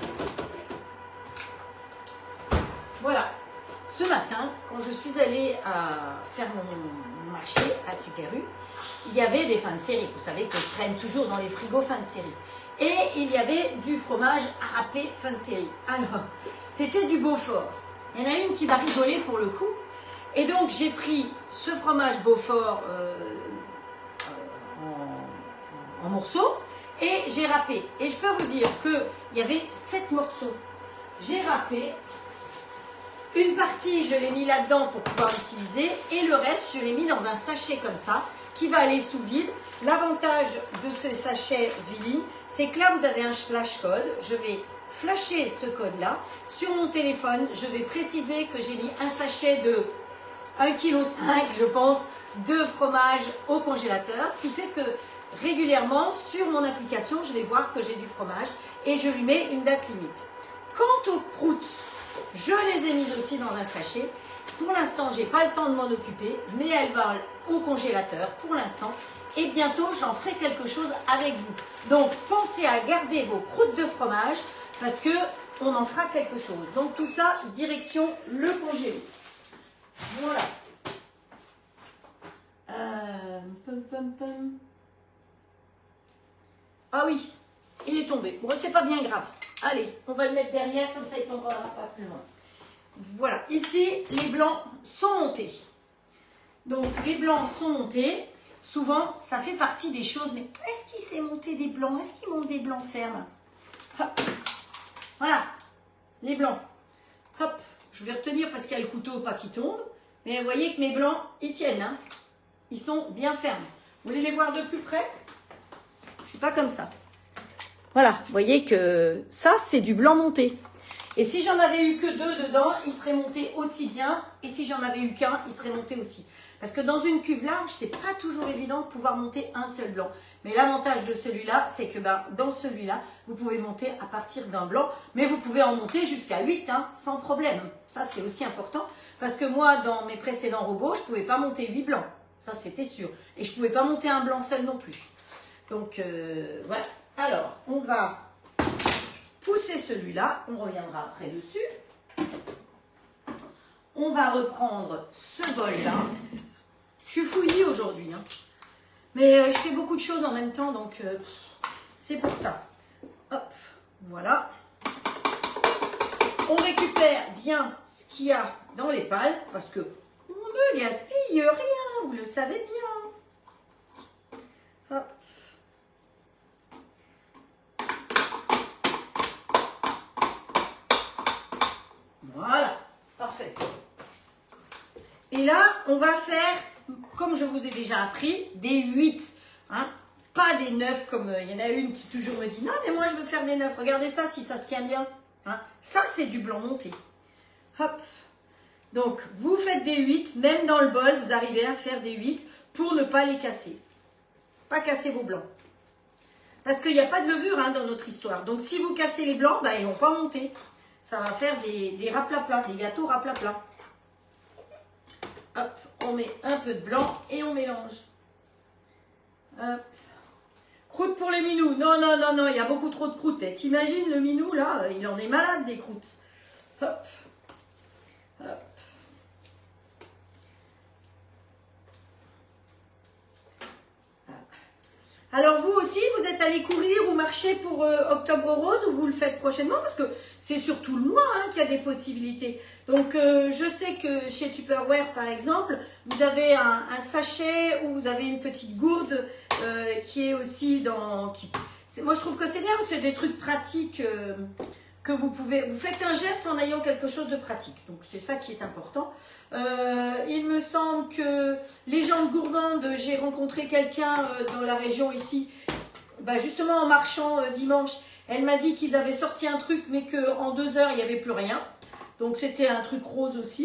Voilà. Ce matin, quand je suis allée à faire mon marché à Super U, il y avait des fins de série. Vous savez que je traîne toujours dans les frigos fin de série. Et il y avait du fromage à râper fin de série. Alors, c'était du Beaufort. Il y en a une qui va rigoler pour le coup. Et donc, j'ai pris ce fromage Beaufort euh, euh, en, en morceaux et j'ai râpé. Et je peux vous dire qu'il y avait sept morceaux. J'ai râpé. Une partie, je l'ai mis là-dedans pour pouvoir l'utiliser. Et le reste, je l'ai mis dans un sachet comme ça, qui va aller sous vide. L'avantage de ce sachet Zwilling, c'est que là, vous avez un flash code. Je vais flasher ce code-là. Sur mon téléphone, je vais préciser que j'ai mis un sachet de un virgule cinq kilos, je pense, de fromage au congélateur. Ce qui fait que régulièrement, sur mon application, je vais voir que j'ai du fromage et je lui mets une date limite. Quant aux croûtes, je les ai mises aussi dans un sachet. Pour l'instant, je n'ai pas le temps de m'en occuper, mais elles vont au congélateur pour l'instant. Et bientôt, j'en ferai quelque chose avec vous. Donc, pensez à garder vos croûtes de fromage parce qu'on en fera quelque chose. Donc, tout ça, direction le congélé. Voilà. Euh, pum, pum, pum. Ah oui, il est tombé. Bon, c'est pas bien grave. Allez, on va le mettre derrière, comme ça il tombera pas plus loin. Voilà, ici, les blancs sont montés. Donc, les blancs sont montés. Souvent, ça fait partie des choses. Mais est-ce qu'il s'est monté des blancs? Est-ce qu'il monte des blancs fermes? Hop. Voilà, les blancs. Hop, je vais retenir parce qu'il y a le couteau pas qui tombe. Mais vous voyez que mes blancs, ils tiennent. Hein. Ils sont bien fermes. Vous voulez les voir de plus près? Je ne suis pas comme ça. Voilà, vous voyez que ça, c'est du blanc monté. Et si j'en avais eu que deux dedans, il serait monté aussi bien. Et si j'en avais eu qu'un, il serait monté aussi. Parce que dans une cuve large, c'est pas toujours évident de pouvoir monter un seul blanc. Mais l'avantage de celui-là, c'est que ben, dans celui-là, vous pouvez monter à partir d'un blanc. Mais vous pouvez en monter jusqu'à huit, hein, sans problème. Ça, c'est aussi important. Parce que moi, dans mes précédents robots, je ne pouvais pas monter huit blancs. Ça, c'était sûr. Et je ne pouvais pas monter un blanc seul non plus. Donc, euh, voilà. Alors, on va pousser celui-là. On reviendra après dessus. On va reprendre ce bol-là. Je suis fouillie aujourd'hui. Hein. Mais euh, je fais beaucoup de choses en même temps, donc euh, c'est pour ça. Hop, voilà. On récupère bien ce qu'il y a dans les pales, parce que on ne gaspille rien, vous le savez bien. Hop. Voilà, parfait. Et là, on va faire, comme je vous ai déjà appris, des huit. Hein, pas des neuf, comme il euh, y en a une qui toujours me dit, non, mais moi je veux faire des neuf. Regardez ça, si ça se tient bien. Hein, ça, c'est du blanc monté. Hop. Donc, vous faites des huit, même dans le bol, vous arrivez à faire des huit pour ne pas les casser. Pas casser vos blancs. Parce qu'il n'y a pas de levure hein, dans notre histoire. Donc, si vous cassez les blancs, ben, ils ne vont pas monter. Ça va faire des, des raplaplas, des gâteaux raplaplas. Hop, on met un peu de blanc et on mélange. Hop. Croûte pour les minous. Non, non, non, non, il y a beaucoup trop de croûtes. T'imagines le minou, là, il en est malade des croûtes. Hop. Hop. Alors vous aussi, vous êtes allé courir ou marcher pour euh, Octobre Rose ou vous le faites prochainement? Parce que c'est sur tout le mois hein, qu'il y a des possibilités. Donc euh, je sais que chez Tupperware par exemple, vous avez un, un sachet ou vous avez une petite gourde euh, qui est aussi dans... Qui, moi je trouve que c'est bien, c'est des trucs pratiques euh, que vous pouvez... Vous faites un geste en ayant quelque chose de pratique. Donc c'est ça qui est important. Euh, il me semble que les gens de Gourmande, j'ai rencontré quelqu'un euh, dans la région ici, bah, justement en marchant euh, dimanche, elle m'a dit qu'ils avaient sorti un truc mais qu'en deux heures il n'y avait plus rien. Donc c'était un truc rose aussi.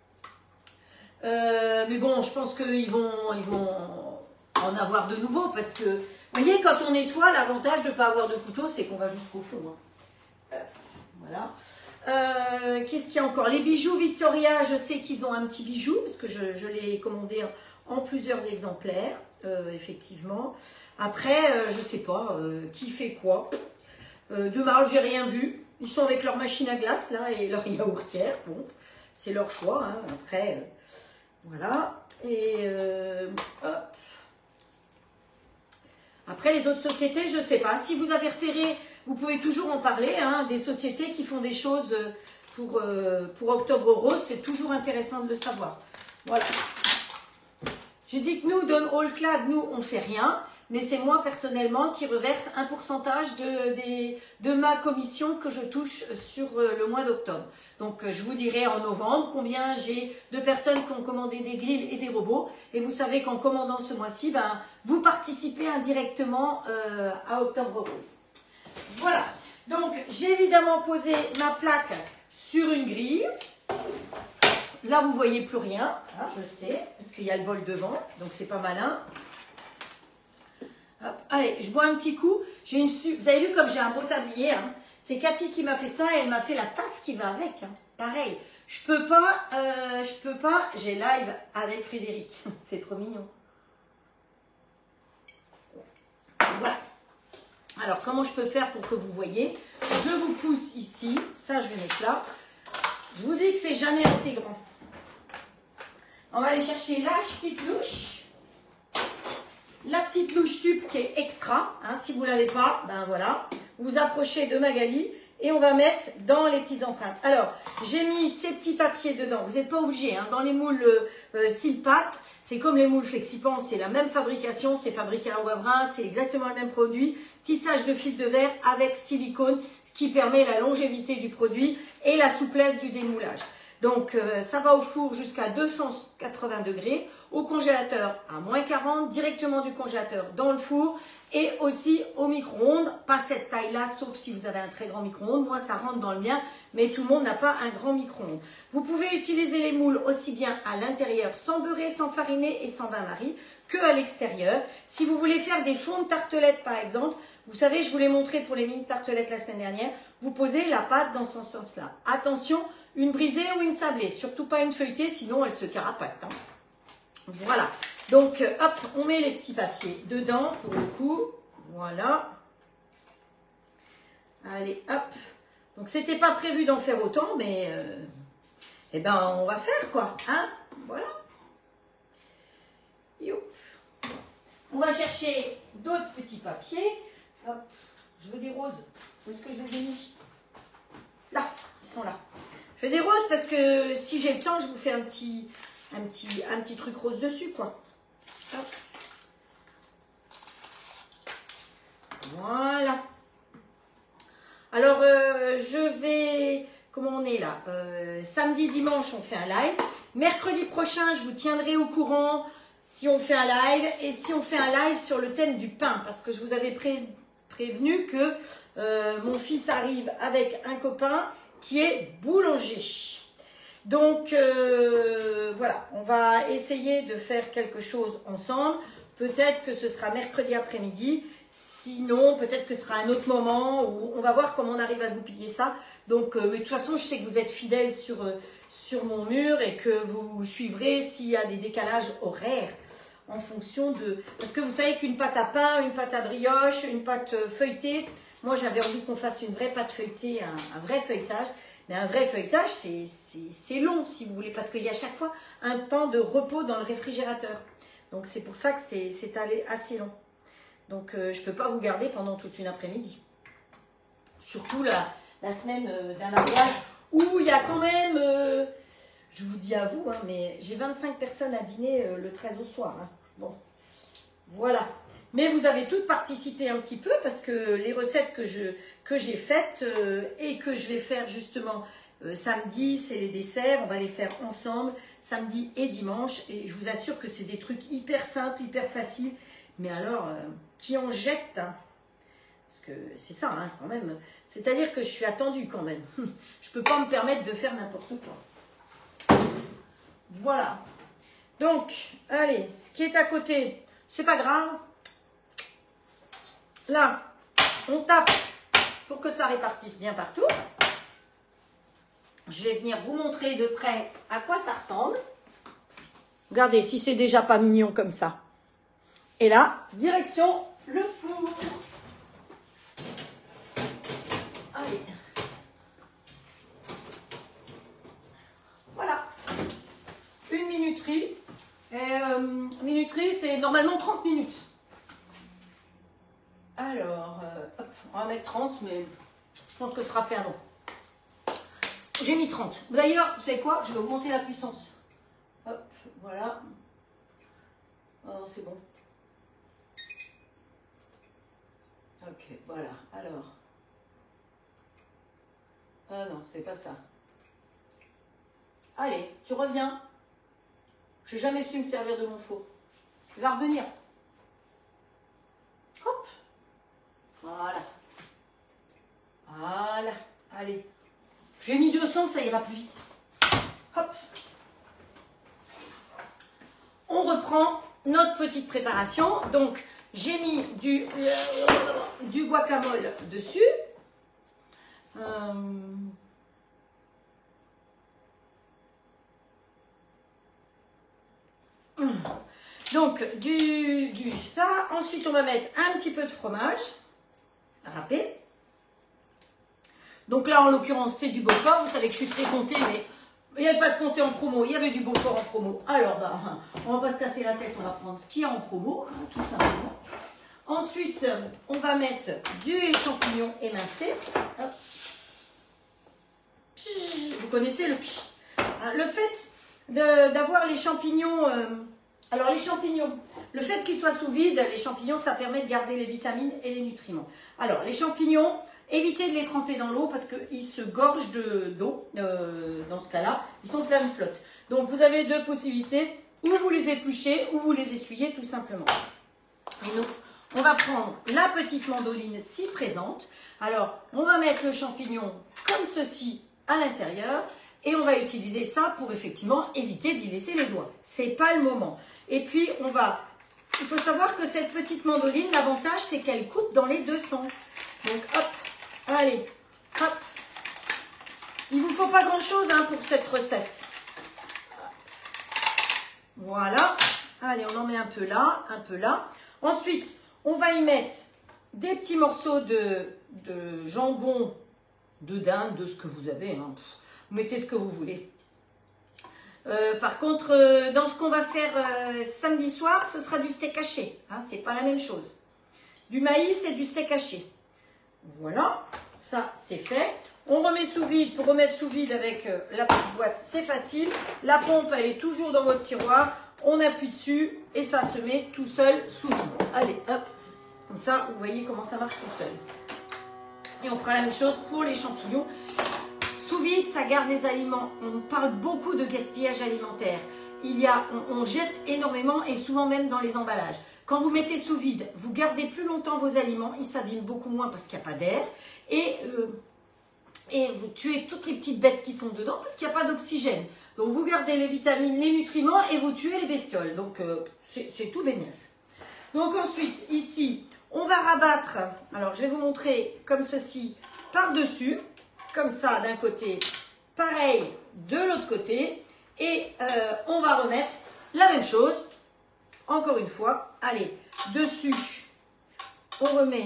Euh, mais bon, je pense qu'ils vont, ils vont en avoir de nouveau parce que, vous voyez, quand on nettoie, l'avantage de ne pas avoir de couteau, c'est qu'on va jusqu'au fond. Hein. Euh, voilà. Euh, Qu'est-ce qu'il y a encore? Les bijoux Victoria, je sais qu'ils ont un petit bijou parce que je, je l'ai commandé en, en plusieurs exemplaires, euh, effectivement. Après, euh, je ne sais pas euh, qui fait quoi. Euh, de Marle, j'ai rien vu. Ils sont avec leur machine à glace là et leur yaourtière. Bon, c'est leur choix. Hein. Après, euh, voilà. Et euh, hop. Après, les autres sociétés, je ne sais pas. Si vous avez repéré, vous pouvez toujours en parler, hein, des sociétés qui font des choses pour, euh, pour Octobre Rose. C'est toujours intéressant de le savoir. Voilà. J'ai dit que nous, dans All Clad, nous, on ne fait rien. Mais c'est moi, personnellement, qui reverse un pourcentage de, de, de ma commission que je touche sur le mois d'octobre. Donc, je vous dirai en novembre combien j'ai de personnes qui ont commandé des grilles et des robots. Et vous savez qu'en commandant ce mois-ci, ben, vous participez indirectement euh, à Octobre Rose. Voilà. Donc, j'ai évidemment posé ma plaque sur une grille. Là, vous ne voyez plus rien, hein, je sais, parce qu'il y a le bol devant, donc c'est pas malin. Hop, allez, je bois un petit coup. J'ai une su... Vous avez vu comme j'ai un beau tablier. Hein. C'est Cathy qui m'a fait ça et elle m'a fait la tasse qui va avec. Hein. Pareil. Je peux pas, euh, je peux pas. J'ai live avec Frédéric. C'est trop mignon. Voilà. Alors, comment je peux faire pour que vous voyez? Je vous pousse ici. Ça, je vais mettre là. Je vous dis que c'est jamais assez grand. On va aller chercher la petite louche. La petite louche tube qui est extra, hein, si vous ne l'avez pas, ben voilà, vous vous approchez de Magali et on va mettre dans les petites empreintes. Alors, j'ai mis ces petits papiers dedans, vous n'êtes pas obligé, hein, dans les moules euh, Silpat, c'est comme les moules Flexipan, c'est la même fabrication, c'est fabriqué à Wavrin, c'est exactement le même produit, tissage de fil de verre avec silicone, ce qui permet la longévité du produit et la souplesse du démoulage. Donc, euh, ça va au four jusqu'à deux cent quatre-vingts degrés, au congélateur à moins quarante, directement du congélateur dans le four et aussi au micro-ondes. Pas cette taille-là, sauf si vous avez un très grand micro-ondes. Moi, ça rentre dans le mien, mais tout le monde n'a pas un grand micro-ondes. Vous pouvez utiliser les moules aussi bien à l'intérieur, sans beurrer, sans fariner et sans bain-marie, que à l'extérieur. Si vous voulez faire des fonds de tartelettes, par exemple, vous savez, je vous l'ai montré pour les mini tartelettes la semaine dernière, vous posez la pâte dans ce sens-là. Attention, une brisée ou une sablée, surtout pas une feuilletée, sinon elle se carapate. Hein. Voilà, donc hop, on met les petits papiers dedans pour le coup, voilà. Allez, hop. Donc c'était pas prévu d'en faire autant, mais euh, eh ben on va faire quoi, hein, voilà. Youp. On va chercher d'autres petits papiers. Hop, je veux des roses. Où est-ce que je les ai mis? Là, ils sont là. Je veux des roses parce que si j'ai le temps, je vous fais un petit, un petit, un petit truc rose dessus, quoi. Hop. Voilà. Alors, euh, je vais... Comment on est là euh, samedi, dimanche, on fait un live. Mercredi prochain, je vous tiendrai au courant si on fait un live et si on fait un live sur le thème du pain. Parce que je vous avais pré prévenu que euh, mon fils arrive avec un copain qui est boulanger. Donc, euh, voilà, on va essayer de faire quelque chose ensemble. Peut-être que ce sera mercredi après-midi. Sinon, peut-être que ce sera un autre moment où on va voir comment on arrive à goupiller ça. Donc, euh, mais de toute façon, je sais que vous êtes fidèles sur, euh, sur mon mur et que vous suivrez s'il y a des décalages horaires en fonction de... Parce que vous savez qu'une pâte à pain, une pâte à brioche, une pâte feuilletée, moi j'avais envie qu'on fasse une vraie pâte feuilletée, un, un vrai feuilletage. Mais un vrai feuilletage, c'est long si vous voulez, parce qu'il y a chaque fois un temps de repos dans le réfrigérateur. Donc c'est pour ça que c'est assez long. Donc euh, je ne peux pas vous garder pendant toute une après-midi. Surtout la, la semaine euh, d'un mariage où il y a quand même, euh, je vous dis à vous, hein, mais j'ai vingt-cinq personnes à dîner euh, le treize au soir. Hein. Bon, voilà. Mais vous avez toutes participé un petit peu parce que les recettes que je que j'ai faites euh, et que je vais faire justement euh, samedi, c'est les desserts. On va les faire ensemble samedi et dimanche. Et je vous assure que c'est des trucs hyper simples, hyper faciles. Mais alors, euh, qui en jette hein. Parce que c'est ça hein, quand même. C'est-à-dire que je suis attendue quand même. Je ne peux pas me permettre de faire n'importe quoi. Voilà. Donc, allez, ce qui est à côté, c'est pas grave. Là, on tape pour que ça répartisse bien partout. Je vais venir vous montrer de près à quoi ça ressemble. Regardez, si c'est déjà pas mignon comme ça. Et là, direction le four. Allez. Voilà. Une minuterie. Et, euh, minuterie, c'est normalement trente minutes. Alors, euh, hop, on va mettre trente, mais je pense que ce sera fait avant. J'ai mis trente. D'ailleurs, vous savez quoi? Je vais augmenter la puissance. Hop, voilà. Oh, c'est bon. Ok, voilà. Alors. Ah non, c'est pas ça. Allez, tu reviens. J'ai jamais su me servir de mon four. Tu vas revenir. Hop. Voilà. Voilà. Allez. J'ai mis deux cents, ça ira plus vite. Hop. On reprend notre petite préparation. Donc, j'ai mis du, euh, du guacamole dessus. Euh... Donc, du, du ça. Ensuite, on va mettre un petit peu de fromage râpé. Donc là, en l'occurrence, c'est du Beaufort. Vous savez que je suis très comptée, mais il n'y avait pas de comté en promo. Il y avait du Beaufort en promo. Alors, ben, on va pas se casser la tête. On va prendre ce qu'il y a en promo, hein, tout simplement. Ensuite, on va mettre du champignon émincé. Hop. Vous connaissez le pch. Le fait d'avoir les champignons euh, Alors les champignons, le fait qu'ils soient sous vide, les champignons, ça permet de garder les vitamines et les nutriments. Alors les champignons, évitez de les tremper dans l'eau parce qu'ils se gorgent d'eau, euh, dans ce cas-là, ils sont pleins de flotte. Donc vous avez deux possibilités, ou vous les épluchez, ou vous les essuyez tout simplement. Et donc, on va prendre la petite mandoline si présente. Alors, on va mettre le champignon comme ceci à l'intérieur. Et on va utiliser ça pour effectivement éviter d'y laisser les doigts. C'est pas le moment. Et puis, on va... Il faut savoir que cette petite mandoline, l'avantage, c'est qu'elle coupe dans les deux sens. Donc, hop, allez, hop. Il ne vous faut pas grand-chose hein, pour cette recette. Voilà. Allez, on en met un peu là, un peu là. Ensuite, on va y mettre des petits morceaux de, de jambon, de dinde, de ce que vous avez. Hein. Vous mettez ce que vous voulez. Euh, par contre, euh, dans ce qu'on va faire euh, samedi soir, ce sera du steak haché. Hein, c'est pas la même chose. Du maïs et du steak haché. Voilà, ça c'est fait. On remet sous vide. Pour remettre sous vide avec euh, la petite boîte, c'est facile. La pompe, elle est toujours dans votre tiroir. On appuie dessus et ça se met tout seul sous vide. Allez, hop. Comme ça, vous voyez comment ça marche tout seul. Et on fera la même chose pour les champignons. Sous vide, ça garde les aliments. On parle beaucoup de gaspillage alimentaire. Il y a, on, on jette énormément et souvent même dans les emballages. Quand vous mettez sous vide, vous gardez plus longtemps vos aliments. Ils s'abîment beaucoup moins parce qu'il n'y a pas d'air. Et, euh, et vous tuez toutes les petites bêtes qui sont dedans parce qu'il n'y a pas d'oxygène. Donc vous gardez les vitamines, les nutriments et vous tuez les bestioles. Donc euh, c'est tout bénef. Donc ensuite, ici, on va rabattre. Alors je vais vous montrer comme ceci par-dessus. Comme ça d'un côté, pareil de l'autre côté. Et euh, on va remettre la même chose, encore une fois. Allez, dessus, on remet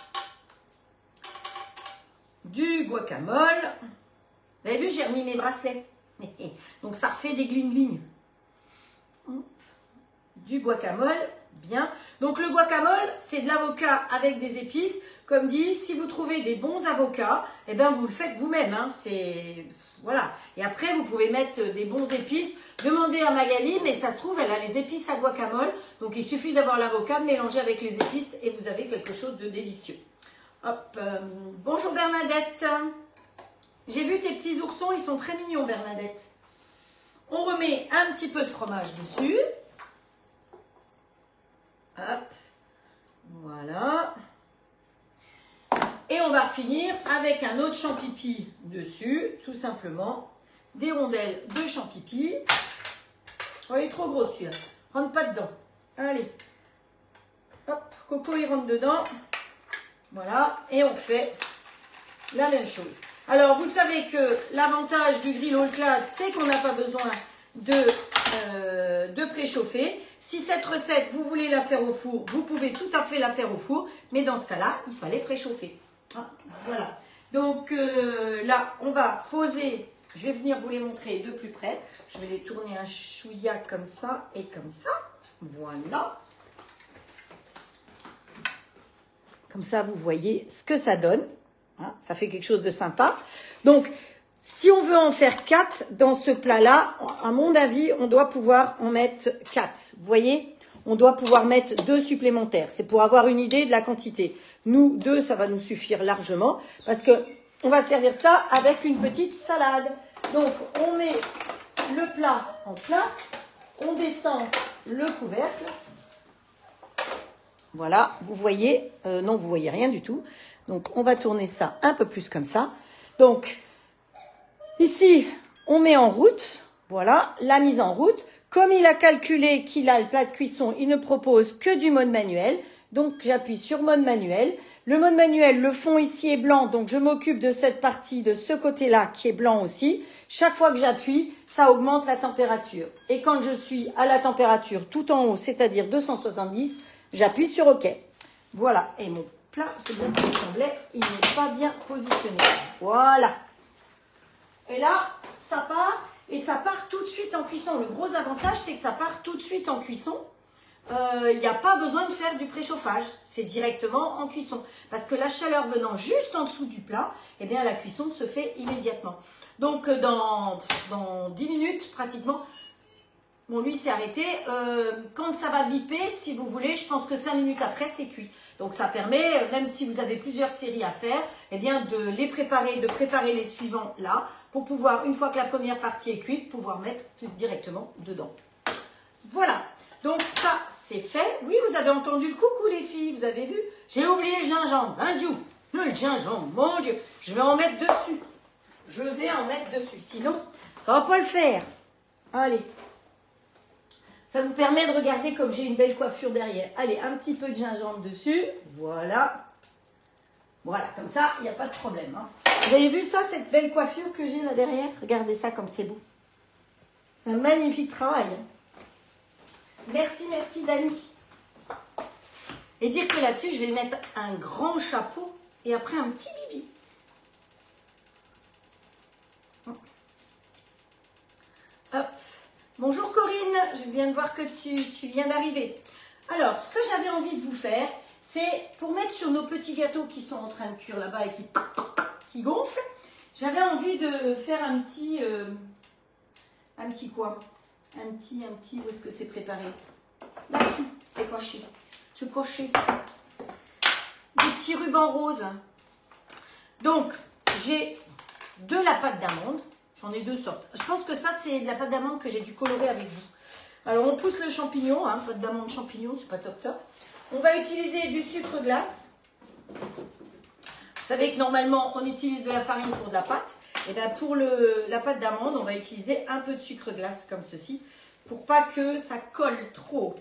du guacamole. Vous avez vu, j'ai remis mes bracelets. Donc ça refait des gling-gling. Du guacamole, bien. Donc le guacamole, c'est de l'avocat avec des épices. Comme dit, si vous trouvez des bons avocats, eh ben vous le faites vous-même. Hein. C'est voilà. Et après, vous pouvez mettre des bons épices. Demandez à Magali, mais ça se trouve, elle a les épices à guacamole. Donc il suffit d'avoir l'avocat, de mélanger avec les épices et vous avez quelque chose de délicieux. Hop. Euh, bonjour Bernadette. J'ai vu tes petits oursons, ils sont très mignons Bernadette. On remet un petit peu de fromage dessus. Hop. Voilà. Et on va finir avec un autre champipi dessus, tout simplement. Des rondelles de champipi. Oh, il est trop gros celui-là. Rentre pas dedans. Allez. Hop, Coco, il rentre dedans. Voilà. Et on fait la même chose. Alors, vous savez que l'avantage du grill all clad, c'est qu'on n'a pas besoin de, euh, de préchauffer. Si cette recette, vous voulez la faire au four, vous pouvez tout à fait la faire au four. Mais dans ce cas-là, il fallait préchauffer. Ah, voilà. Donc euh, là, on va poser. Je vais venir vous les montrer de plus près. Je vais les tourner un chouïa comme ça et comme ça. Voilà. Comme ça, vous voyez ce que ça donne. Hein, ça fait quelque chose de sympa. Donc, si on veut en faire quatre dans ce plat-là, à mon avis, on doit pouvoir en mettre quatre. Vous voyez ? On doit pouvoir mettre deux supplémentaires. C'est pour avoir une idée de la quantité. Nous, deux, ça va nous suffire largement parce que on va servir ça avec une petite salade. Donc, on met le plat en place. On descend le couvercle. Voilà, vous voyez. Euh, non, vous voyez rien du tout. Donc, on va tourner ça un peu plus comme ça. Donc, ici, on met en route. Voilà, la mise en route. Comme il a calculé qu'il a le plat de cuisson, il ne propose que du mode manuel. Donc, j'appuie sur mode manuel. Le mode manuel, le fond ici est blanc. Donc, je m'occupe de cette partie, de ce côté-là qui est blanc aussi. Chaque fois que j'appuie, ça augmente la température. Et quand je suis à la température tout en haut, c'est-à-dire deux cent soixante-dix, j'appuie sur OK. Voilà. Et mon plat, c'est bien ce qui me semblait, il n'est pas bien positionné. Voilà. Et là, ça part. Et ça part tout de suite en cuisson. Le gros avantage, c'est que ça part tout de suite en cuisson. Il euh, n'y a pas besoin de faire du préchauffage. C'est directement en cuisson. Parce que la chaleur venant juste en dessous du plat, eh bien, la cuisson se fait immédiatement. Donc, dans, dans dix minutes, pratiquement, Bon, lui, c'est arrêté. Euh, quand ça va biper, si vous voulez, je pense que cinq minutes après, c'est cuit. Donc, ça permet, même si vous avez plusieurs séries à faire, eh bien, de les préparer, de préparer les suivants là, pour pouvoir, une fois que la première partie est cuite, pouvoir mettre tout directement dedans. Voilà. Donc, ça, c'est fait. Oui, vous avez entendu le coucou, les filles, vous avez vu? J'ai oublié le gingembre. Hein, Dieu. Le gingembre, mon Dieu. Je vais en mettre dessus. Je vais en mettre dessus. Sinon, ça ne va pas le faire. Allez. Ça vous permet de regarder comme j'ai une belle coiffure derrière. Allez, un petit peu de gingembre dessus. Voilà. Voilà, comme ça, il n'y a pas de problème. Hein. Vous avez vu ça, cette belle coiffure que j'ai là derrière? Regardez ça comme c'est beau. Un magnifique travail. Merci, merci Dani. Et dire que là-dessus, je vais mettre un grand chapeau et après un petit bibi. Hop. Bonjour Corinne, je viens de voir que tu, tu viens d'arriver. Alors, ce que j'avais envie de vous faire, c'est pour mettre sur nos petits gâteaux qui sont en train de cuire là-bas et qui, qui gonflent, j'avais envie de faire un petit, euh, un petit quoi? Un petit, un petit, où est-ce que c'est préparé? Là-dessus, c'est coché. C'est coché. Des petits rubans roses. Donc, j'ai de la pâte d'amande. J'en ai deux sortes. Je pense que ça, c'est de la pâte d'amande que j'ai dû colorer avec vous. Alors, on pousse le champignon, hein, pâte d'amande champignon, c'est pas top top. On va utiliser du sucre glace. Vous savez que normalement, on utilise de la farine pour de la pâte. Et bien, pour le, la pâte d'amande, on va utiliser un peu de sucre glace comme ceci, pour pas que ça colle trop.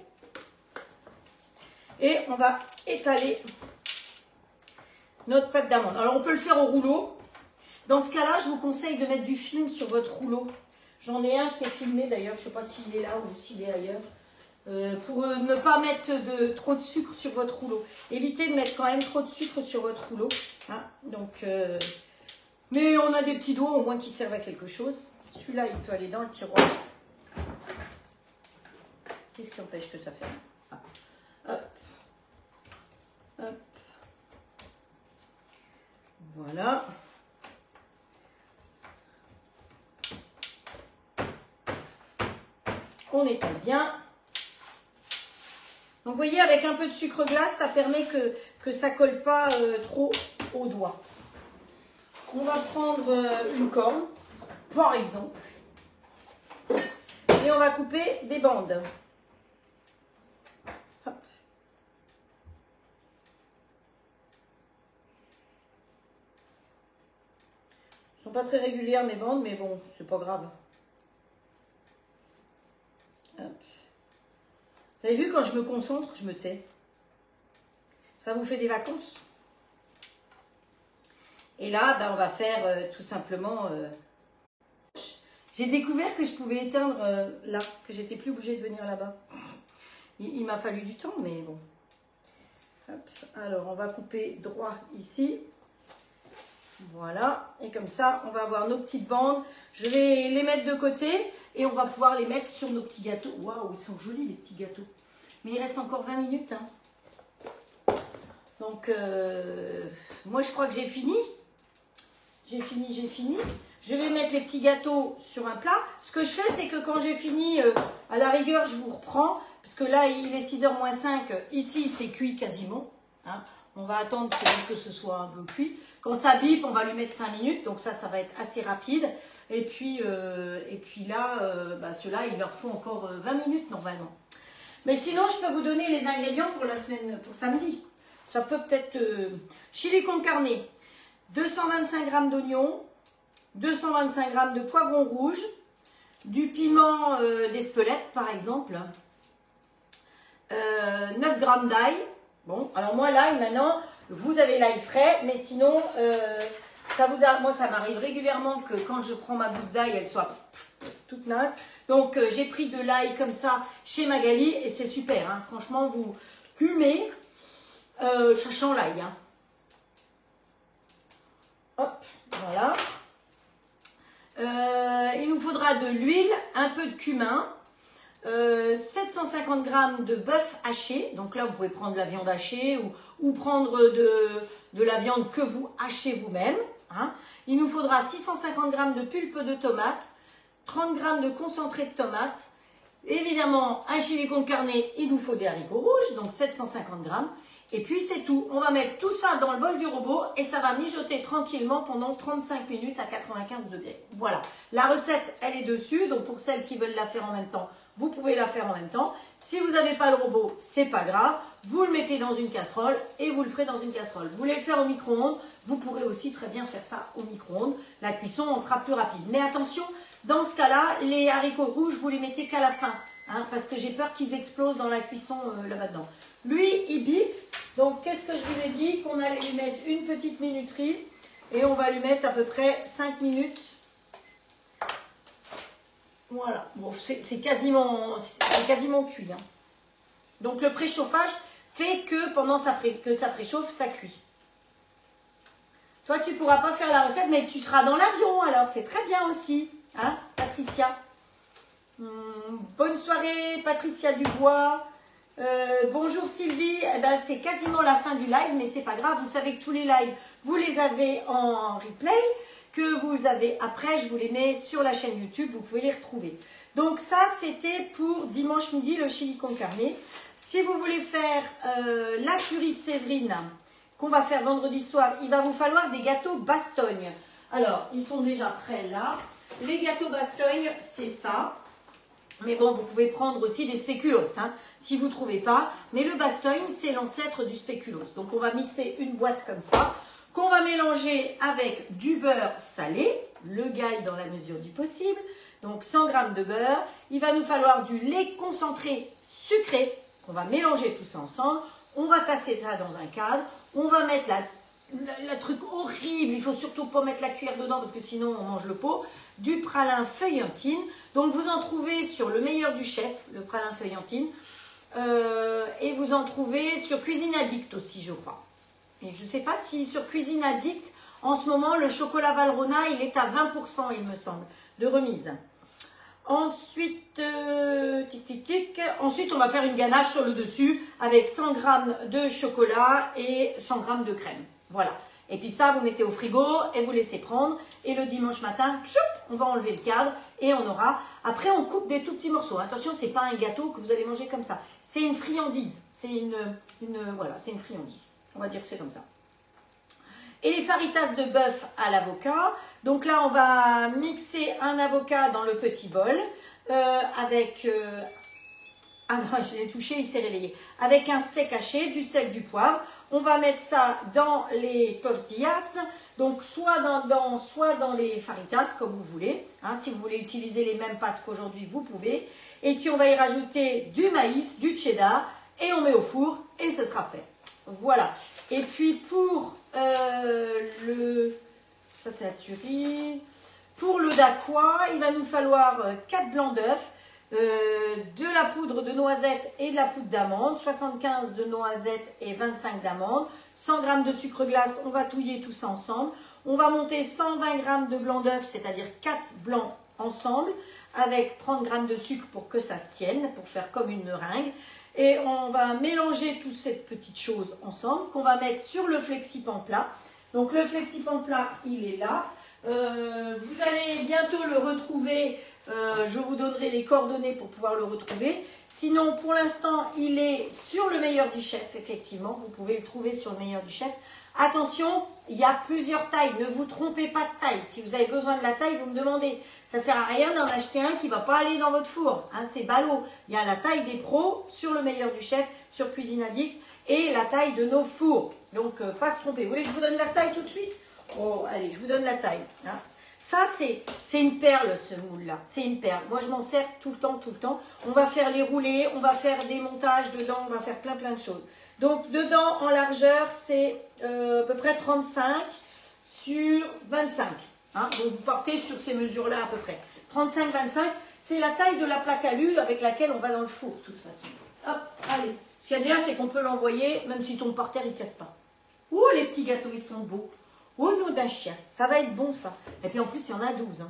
Et on va étaler notre pâte d'amande. Alors, on peut le faire au rouleau. Dans ce cas-là, je vous conseille de mettre du film sur votre rouleau. J'en ai un qui est filmé d'ailleurs, je ne sais pas s'il est là ou s'il est ailleurs. Euh, pour euh, ne pas mettre de, trop de sucre sur votre rouleau. Évitez de mettre quand même trop de sucre sur votre rouleau. Hein. Donc, euh, mais on a des petits doigts au moins qui servent à quelque chose. Celui-là, il peut aller dans le tiroir. Qu'est-ce qui empêche que ça ferme? Ah. Hop. Hop. Voilà. On étale bien. Donc, vous voyez, avec un peu de sucre glace, ça permet que, que ça ne colle pas euh, trop aux doigts. On va prendre euh, une corne, par exemple, et on va couper des bandes. Hop. Elles ne sont pas très régulières, mes bandes, mais bon, c'est pas grave. Hop. Vous avez vu, quand je me concentre, je me tais. Ça vous fait des vacances. Et là, ben, on va faire euh, tout simplement... Euh... J'ai découvert que je pouvais éteindre euh, là, que j'étais plus obligée de venir là-bas. Il, il m'a fallu du temps, mais bon. Hop. Alors, on va couper droit ici. Voilà. Et comme ça, on va avoir nos petites bandes. Je vais les mettre de côté et on va pouvoir les mettre sur nos petits gâteaux. Waouh, ils sont jolis les petits gâteaux. Mais il reste encore vingt minutes. Hein. Donc, euh, moi, je crois que j'ai fini. J'ai fini, j'ai fini. Je vais mettre les petits gâteaux sur un plat. Ce que je fais, c'est que quand j'ai fini, euh, à la rigueur, je vous reprends. Parce que là, il est six heures moins cinq. Ici, c'est cuit quasiment. Hein. On va attendre que, que ce soit un peu cuit. Quand ça bip, on va lui mettre cinq minutes. Donc ça, ça va être assez rapide. Et puis, euh, et puis là, euh, bah, ceux-là, il leur faut encore vingt minutes normalement. Mais sinon, je peux vous donner les ingrédients pour la semaine, pour samedi. Ça peut peut-être... Euh, chili con carne, deux cent vingt-cinq grammes d'oignons, deux cent vingt-cinq grammes de poivron rouge, du piment euh, d'Espelette par exemple, euh, neuf grammes d'ail. Bon, alors moi l'ail maintenant, vous avez l'ail frais, mais sinon, euh, ça vous a, moi ça m'arrive régulièrement que quand je prends ma gousse d'ail, elle soit toute naze. Donc euh, j'ai pris de l'ail comme ça chez Magali et c'est super. Hein. Franchement, vous humez, euh, sachant l'ail. Hein. Hop, voilà. Euh, il nous faudra de l'huile, un peu de cumin, euh, sept cent cinquante grammes de bœuf haché. Donc là, vous pouvez prendre de la viande hachée ou, ou prendre de, de la viande que vous hachez vous-même. Hein. Il nous faudra six cent cinquante grammes de pulpe de tomate, trente grammes de concentré de tomate Évidemment, un chili con carne, il nous faut des haricots rouges, donc sept cent cinquante grammes. Et puis c'est tout. On va mettre tout ça dans le bol du robot et ça va mijoter tranquillement pendant trente-cinq minutes à quatre-vingt-quinze degrés. Voilà. La recette, elle est dessus. Donc pour celles qui veulent la faire en même temps, vous pouvez la faire en même temps. Si vous n'avez pas le robot, c'est pas grave. Vous le mettez dans une casserole et vous le ferez dans une casserole. Vous voulez le faire au micro-ondes, vous pourrez aussi très bien faire ça au micro-ondes. La cuisson en sera plus rapide. Mais attention, dans ce cas-là, les haricots rouges, vous les mettez qu'à la fin. Hein, parce que j'ai peur qu'ils explosent dans la cuisson euh, là-bas dedans. Lui, il bip. Donc, qu'est-ce que je vous ai dit? Qu'on allait lui mettre une petite minuterie. Et on va lui mettre à peu près cinq minutes. Voilà. Bon, c'est quasiment, quasiment cuit. Hein. Donc, le préchauffage fait que pendant ça pré, que ça préchauffe, ça cuit. Toi, tu ne pourras pas faire la recette, mais tu seras dans l'avion. Alors, c'est très bien aussi. Hein, Patricia? hum, Bonne soirée, Patricia Dubois. Euh, bonjour Sylvie, eh ben, c'est quasiment la fin du live, mais c'est pas grave, vous savez que tous les lives, vous les avez en replay, que vous avez après, je vous les mets sur la chaîne YouTube, vous pouvez les retrouver. Donc ça, c'était pour dimanche midi, le chili con carne. Si vous voulez faire euh, la tuerie de Séverine, qu'on va faire vendredi soir, il va vous falloir des gâteaux Bastogne. Alors, ils sont déjà prêts là. Les gâteaux Bastogne, c'est ça. Mais bon, vous pouvez prendre aussi des spéculoos, hein, si vous ne trouvez pas. Mais le Bastogne, c'est l'ancêtre du spéculoos. Donc, on va mixer une boîte comme ça, qu'on va mélanger avec du beurre salé, le Gall dans la mesure du possible. Donc, cent grammes de beurre. Il va nous falloir du lait concentré sucré. On va mélanger tout ça ensemble. On va tasser ça dans un cadre. On va mettre la, la, la truc horrible. Il ne faut surtout pas mettre la cuillère dedans parce que sinon, on mange le pot. Du pralin feuillantine. Donc vous en trouvez sur le meilleur du chef, le pralin feuillantine. Euh, et vous en trouvez sur Cuisine Addict aussi, je crois. Et je ne sais pas si sur Cuisine Addict, en ce moment, le chocolat Valrhona, il est à vingt pour cent, il me semble, de remise. Ensuite, euh, tic, tic, tic. Ensuite, on va faire une ganache sur le dessus avec cent grammes de chocolat et cent grammes de crème. Voilà. Et puis ça, vous mettez au frigo et vous laissez prendre. Et le dimanche matin, on va enlever le cadre et on aura... Après, on coupe des tout petits morceaux. Attention, ce n'est pas un gâteau que vous allez manger comme ça. C'est une friandise. C'est une, une... Voilà, c'est une friandise. On va dire que c'est comme ça. Et les faritas de bœuf à l'avocat. Donc là, on va mixer un avocat dans le petit bol euh, avec... Euh... Ah non, je l'ai touché, il s'est réveillé. Avec un steak haché, du sel, du poivre. On va mettre ça dans les tortillas, donc soit dans, dans, soit dans les faritas, comme vous voulez. Hein, si vous voulez utiliser les mêmes pâtes qu'aujourd'hui, vous pouvez. Et puis on va y rajouter du maïs, du cheddar, et on met au four, et ce sera fait. Voilà. Et puis pour euh, le... Ça c'est la tuerie. Pour le daqua, il va nous falloir quatre blancs d'œufs. Euh, de la poudre de noisette et de la poudre d'amande, soixante-quinze de noisette et vingt-cinq d'amandes, cent grammes de sucre glace, on va touiller tout ça ensemble. On va monter cent vingt grammes de blanc d'œuf, c'est-à-dire quatre blancs ensemble, avec trente grammes de sucre pour que ça se tienne, pour faire comme une meringue. Et on va mélanger toutes ces petites choses ensemble, qu'on va mettre sur le flexipan plat. Donc le flexipan plat, il est là. Euh, vous allez bientôt le retrouver. Euh, je vous donnerai les coordonnées pour pouvoir le retrouver. Sinon, pour l'instant, il est sur le meilleur du chef, effectivement. Vous pouvez le trouver sur le meilleur du chef. Attention, il y a plusieurs tailles. Ne vous trompez pas de taille. Si vous avez besoin de la taille, vous me demandez. Ça ne sert à rien d'en acheter un qui ne va pas aller dans votre four. Hein, c'est ballot. Il y a la taille des pros sur le meilleur du chef, sur Cuisine Addict, et la taille de nos fours. Donc, euh, pas se tromper. Vous voulez que je vous donne la taille tout de suite? Oh, allez, je vous donne la taille. Hein. Ça, c'est une perle, ce moule-là. C'est une perle. Moi, je m'en sers tout le temps, tout le temps. On va faire les roulés, on va faire des montages dedans, on va faire plein, plein de choses. Donc, dedans, en largeur, c'est euh, à peu près trente-cinq sur vingt-cinq. Hein. Donc, vous partez sur ces mesures-là à peu près. trente-cinq vingt-cinq, c'est la taille de la plaque à lude avec laquelle on va dans le four, de toute façon. Hop, allez. Ce qu'il y a bien, c'est qu'on peut l'envoyer, même si ton par terre, il ne casse pas. Oh, les petits gâteaux, ils sont beaux. Au nom d'un chien, ça va être bon ça. Et puis en plus, il y en a douze. Hein.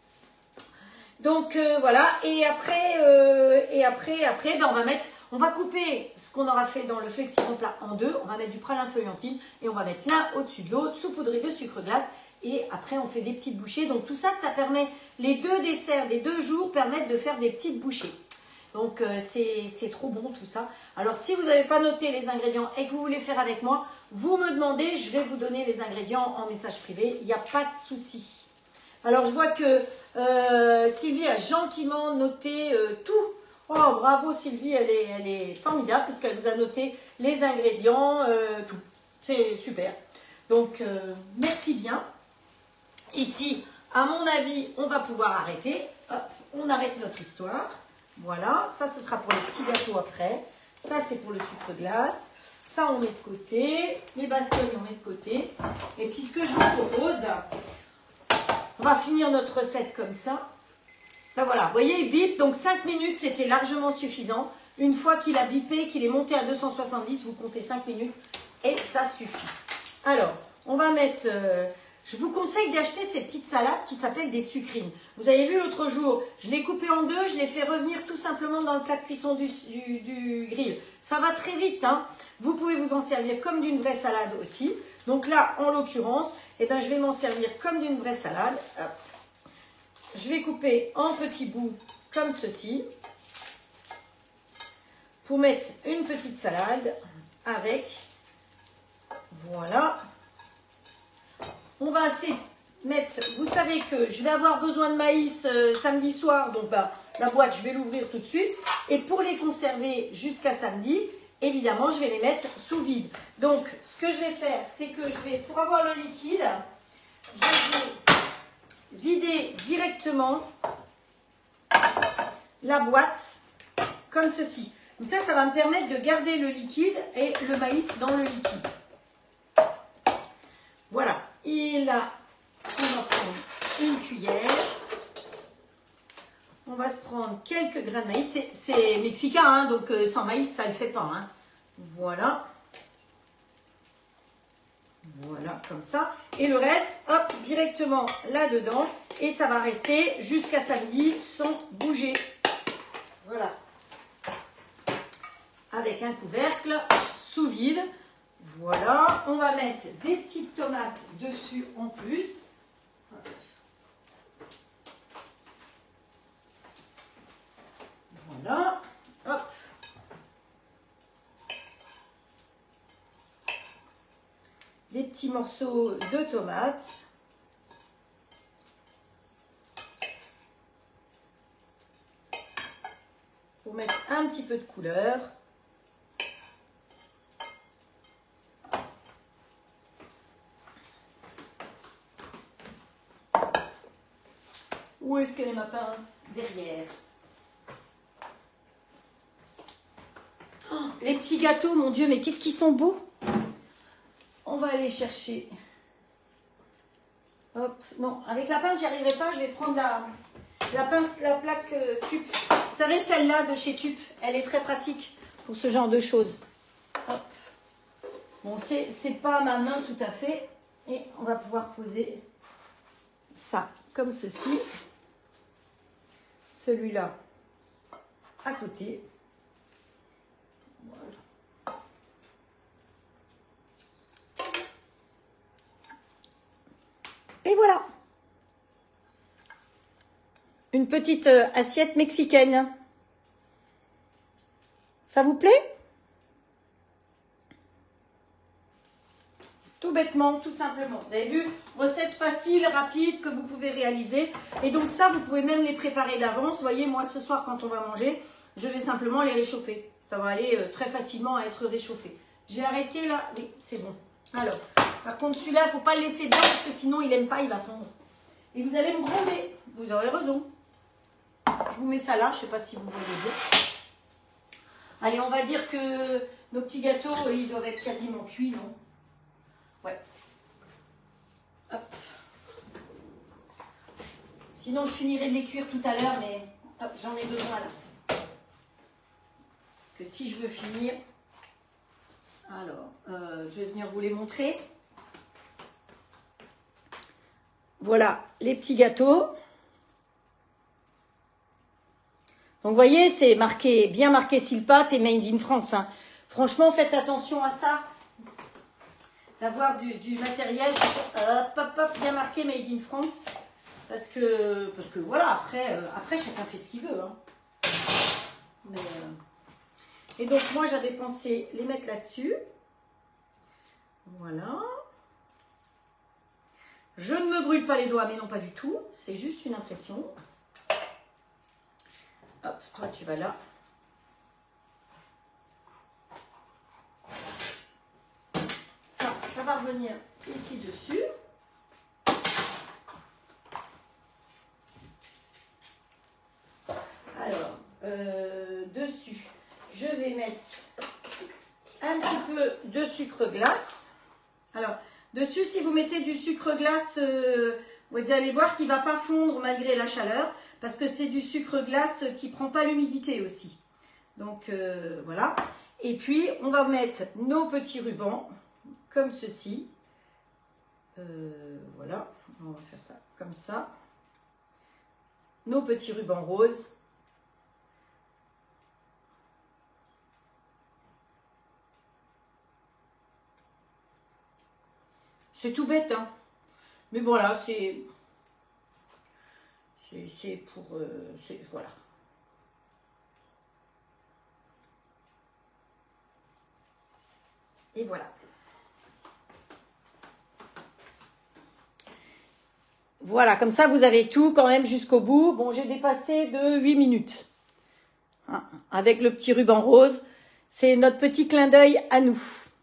Donc euh, voilà, et après, euh, et après, après ben, on va mettre, on va couper ce qu'on aura fait dans le flexipan plat en deux. On va mettre du pralin feuillantine et on va mettre l'un au-dessus de l'autre, saupoudré de sucre glace. Et après, on fait des petites bouchées. Donc tout ça, ça permet, les deux desserts des deux jours permettent de faire des petites bouchées. Donc, euh, c'est trop bon tout ça. Alors, si vous n'avez pas noté les ingrédients et que vous voulez faire avec moi, vous me demandez, je vais vous donner les ingrédients en message privé. Il n'y a pas de souci. Alors, je vois que euh, Sylvie a gentiment noté euh, tout. Oh, bravo Sylvie, elle est, elle est formidable parce qu'elle vous a noté les ingrédients, euh, tout. C'est super. Donc, euh, merci bien. Ici, à mon avis, on va pouvoir arrêter. Hop, on arrête notre histoire. Voilà, ça, ce sera pour les petits gâteaux après. Ça, c'est pour le sucre glace. Ça, on met de côté. Les bastonnes, on met de côté. Et puis, ce que je vous propose, ben, on va finir notre recette comme ça. Ben voilà, vous voyez, il bip. Donc, cinq minutes, c'était largement suffisant. Une fois qu'il a bipé, qu'il est monté à deux cent soixante-dix, vous comptez cinq minutes et ça suffit. Alors, on va mettre... Euh, je vous conseille d'acheter ces petites salades qui s'appellent des sucrines. Vous avez vu l'autre jour, je l'ai coupé en deux, je l'ai fait revenir tout simplement dans le plat de cuisson du, du, du grill. Ça va très vite, hein. Vous pouvez vous en servir comme d'une vraie salade aussi. Donc là, en l'occurrence, eh ben, je vais m'en servir comme d'une vraie salade. Hop. Je vais couper en petits bouts comme ceci. Pour mettre une petite salade avec, voilà. On va assez mettre, vous savez que je vais avoir besoin de maïs euh, samedi soir, donc bah, la boîte, je vais l'ouvrir tout de suite. Et pour les conserver jusqu'à samedi, évidemment, je vais les mettre sous vide. Donc, ce que je vais faire, c'est que je vais, pour avoir le liquide, je vais vider directement la boîte comme ceci. Comme ça, ça va me permettre de garder le liquide et le maïs dans le liquide. Voilà. Et là, on va prendre une cuillère. On va se prendre quelques grains de maïs. C'est mexicain, hein, donc euh, sans maïs, ça ne le fait pas. Hein. Voilà. Voilà, comme ça. Et le reste, hop, directement là-dedans. Et ça va rester jusqu'à samedi sans bouger. Voilà. Avec un couvercle sous vide. Voilà, on va mettre des petites tomates dessus en plus. Voilà, hop. Des petits morceaux de tomates. Pour mettre un petit peu de couleur. Où est-ce qu'elle est ma pince? Derrière. Oh, les petits gâteaux, mon Dieu, mais qu'est-ce qu'ils sont beaux. On va aller chercher. Hop, non, avec la pince, j'y arriverai pas. Je vais prendre la, la pince, la plaque euh, Tup. Vous savez, celle-là de chez Tup, elle est très pratique pour ce genre de choses. Hop. Bon, c'est pas ma main tout à fait. Et on va pouvoir poser ça, comme ceci. Celui-là à côté. Voilà. Et voilà. Une petite euh, assiette mexicaine. Ça vous plaît? Tout bêtement, tout simplement. Vous avez vu, recette facile, rapide, que vous pouvez réaliser. Et donc ça, vous pouvez même les préparer d'avance. Vous voyez, moi, ce soir, quand on va manger, je vais simplement les réchauffer. Ça va aller euh, très facilement à être réchauffé. J'ai arrêté là. Oui, c'est bon. Alors, par contre, celui-là, il ne faut pas le laisser dedans parce que sinon, il n'aime pas, il va fondre. Et vous allez me gronder. Vous aurez raison. Je vous mets ça là. Je ne sais pas si vous voyez bien. Allez, on va dire que nos petits gâteaux, ils doivent être quasiment cuits, non? Ouais. Hop. Sinon, je finirai de les cuire tout à l'heure, mais j'en ai besoin là. Parce que si je veux finir, alors, euh, je vais venir vous les montrer. Voilà, les petits gâteaux. Donc, vous voyez, c'est marqué, bien marqué Silpat et Made in France. Hein. Franchement, faites attention à ça. D'avoir du, du matériel hop, hop, hop, bien marqué Made in France. Parce que, parce que voilà, après, euh, après chacun fait ce qu'il veut. Hein. Mais, euh... Et donc, moi, j'avais pensé les mettre là-dessus. Voilà. Je ne me brûle pas les doigts, mais non, pas du tout. C'est juste une impression. Hop, toi, tu vas là. Ça, ça va revenir ici dessus. Alors, euh, dessus, je vais mettre un petit peu de sucre glace. Alors, dessus, si vous mettez du sucre glace, euh, vous allez voir qu'il ne va pas fondre malgré la chaleur, parce que c'est du sucre glace qui ne prend pas l'humidité aussi. Donc, euh, voilà. Et puis, on va mettre nos petits rubans, comme ceci. Euh, voilà, on va faire ça comme ça. Nos petits rubans roses. C'est tout bête, hein. Mais voilà, c'est... C'est pour... Euh, voilà. Et voilà. Voilà, comme ça, vous avez tout quand même jusqu'au bout. Bon, j'ai dépassé de huit minutes. Hein, avec le petit ruban rose. C'est notre petit clin d'œil à nous.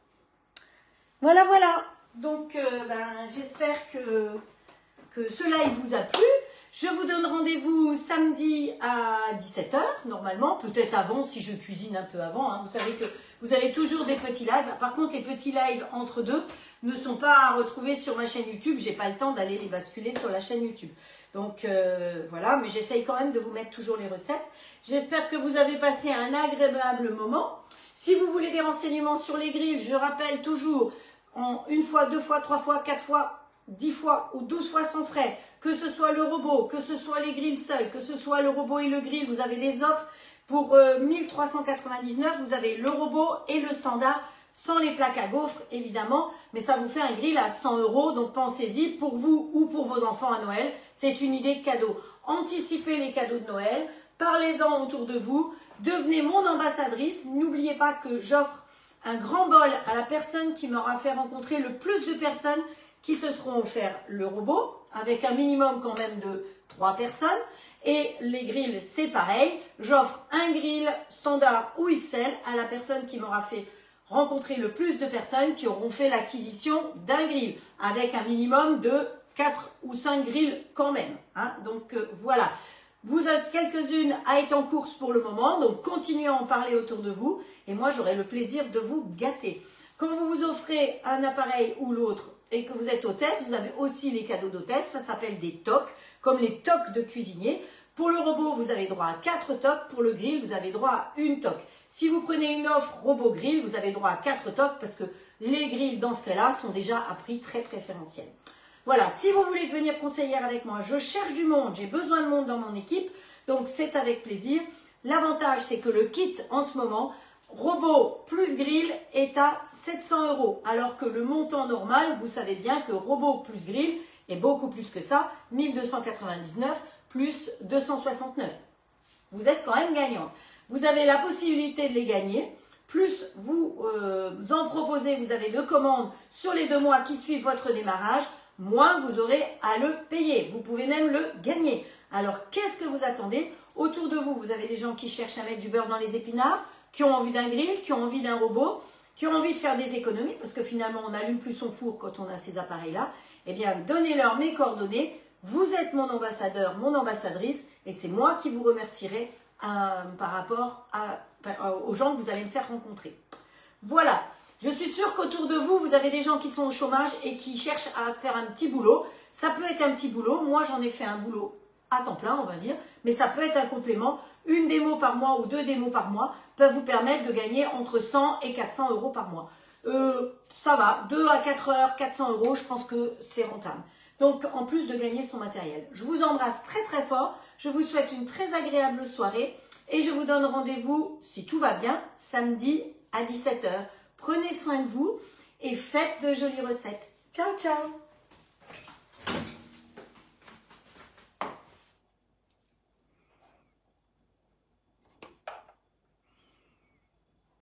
Voilà, voilà. Donc, euh, ben, j'espère que, que ce live vous a plu. Je vous donne rendez-vous samedi à dix-sept heures, normalement. Peut-être avant, si je cuisine un peu avant. Hein. Vous savez que vous avez toujours des petits lives. Par contre, les petits lives entre deux ne sont pas à retrouver sur ma chaîne YouTube. J'ai pas le temps d'aller les basculer sur la chaîne YouTube. Donc, euh, voilà. Mais j'essaye quand même de vous mettre toujours les recettes. J'espère que vous avez passé un agréable moment. Si vous voulez des renseignements sur les grilles, je rappelle toujours... en une fois, deux fois, trois fois, quatre fois, dix fois ou douze fois sans frais, que ce soit le robot, que ce soit les grilles seuls, que ce soit le robot et le grill, vous avez des offres pour euh, mille trois cent quatre-vingt-dix-neuf, vous avez le robot et le standard, sans les plaques à gaufres évidemment, mais ça vous fait un grill à cent euros, donc pensez-y pour vous ou pour vos enfants à Noël, c'est une idée de cadeau. Anticipez les cadeaux de Noël, parlez-en autour de vous, devenez mon ambassadrice, n'oubliez pas que j'offre un grand bol à la personne qui m'aura fait rencontrer le plus de personnes qui se seront offerts le robot, avec un minimum quand même de trois personnes. Et les grilles, c'est pareil. J'offre un grill standard ou X L à la personne qui m'aura fait rencontrer le plus de personnes qui auront fait l'acquisition d'un grill, avec un minimum de quatre ou cinq grilles quand même. Hein. Donc euh, voilà. Vous êtes quelques-unes à être en course pour le moment, donc continuez à en parler autour de vous et moi j'aurai le plaisir de vous gâter. Quand vous vous offrez un appareil ou l'autre et que vous êtes hôtesse, vous avez aussi les cadeaux d'hôtesse, ça s'appelle des tocs, comme les tocs de cuisinier. Pour le robot, vous avez droit à quatre tocs, pour le grill, vous avez droit à une toc. Si vous prenez une offre robot grill, vous avez droit à quatre tocs parce que les grilles dans ce cas-là sont déjà à prix très préférentiel. Voilà, si vous voulez devenir conseillère avec moi, je cherche du monde, j'ai besoin de monde dans mon équipe, donc c'est avec plaisir. L'avantage, c'est que le kit en ce moment, robot plus grill, est à sept cents euros, alors que le montant normal, vous savez bien que robot plus grill est beaucoup plus que ça, mille deux cent quatre-vingt-dix-neuf plus deux cent soixante-neuf. Vous êtes quand même gagnante. Vous avez la possibilité de les gagner. Plus vous, euh, vous en proposez, vous avez deux commandes sur les deux mois qui suivent votre démarrage, moins vous aurez à le payer. Vous pouvez même le gagner. Alors, qu'est-ce que vous attendez? Autour de vous, vous avez des gens qui cherchent à mettre du beurre dans les épinards, qui ont envie d'un grill, qui ont envie d'un robot, qui ont envie de faire des économies, parce que finalement, on n'allume plus son four quand on a ces appareils-là. Eh bien, donnez-leur mes coordonnées. Vous êtes mon ambassadeur, mon ambassadrice, et c'est moi qui vous remercierai euh, par rapport à, par, aux gens que vous allez me faire rencontrer. Voilà. Je suis sûre qu'autour de vous, vous avez des gens qui sont au chômage et qui cherchent à faire un petit boulot. Ça peut être un petit boulot. Moi, j'en ai fait un boulot à temps plein, on va dire. Mais ça peut être un complément. Une démo par mois ou deux démos par mois peuvent vous permettre de gagner entre cent et quatre cents euros par mois. Euh, ça va. deux à quatre heures, quatre cents euros, je pense que c'est rentable. Donc, en plus de gagner son matériel. Je vous embrasse très très fort. Je vous souhaite une très agréable soirée. Et je vous donne rendez-vous, si tout va bien, samedi à dix-sept heures. Prenez soin de vous et faites de jolies recettes. Ciao, ciao!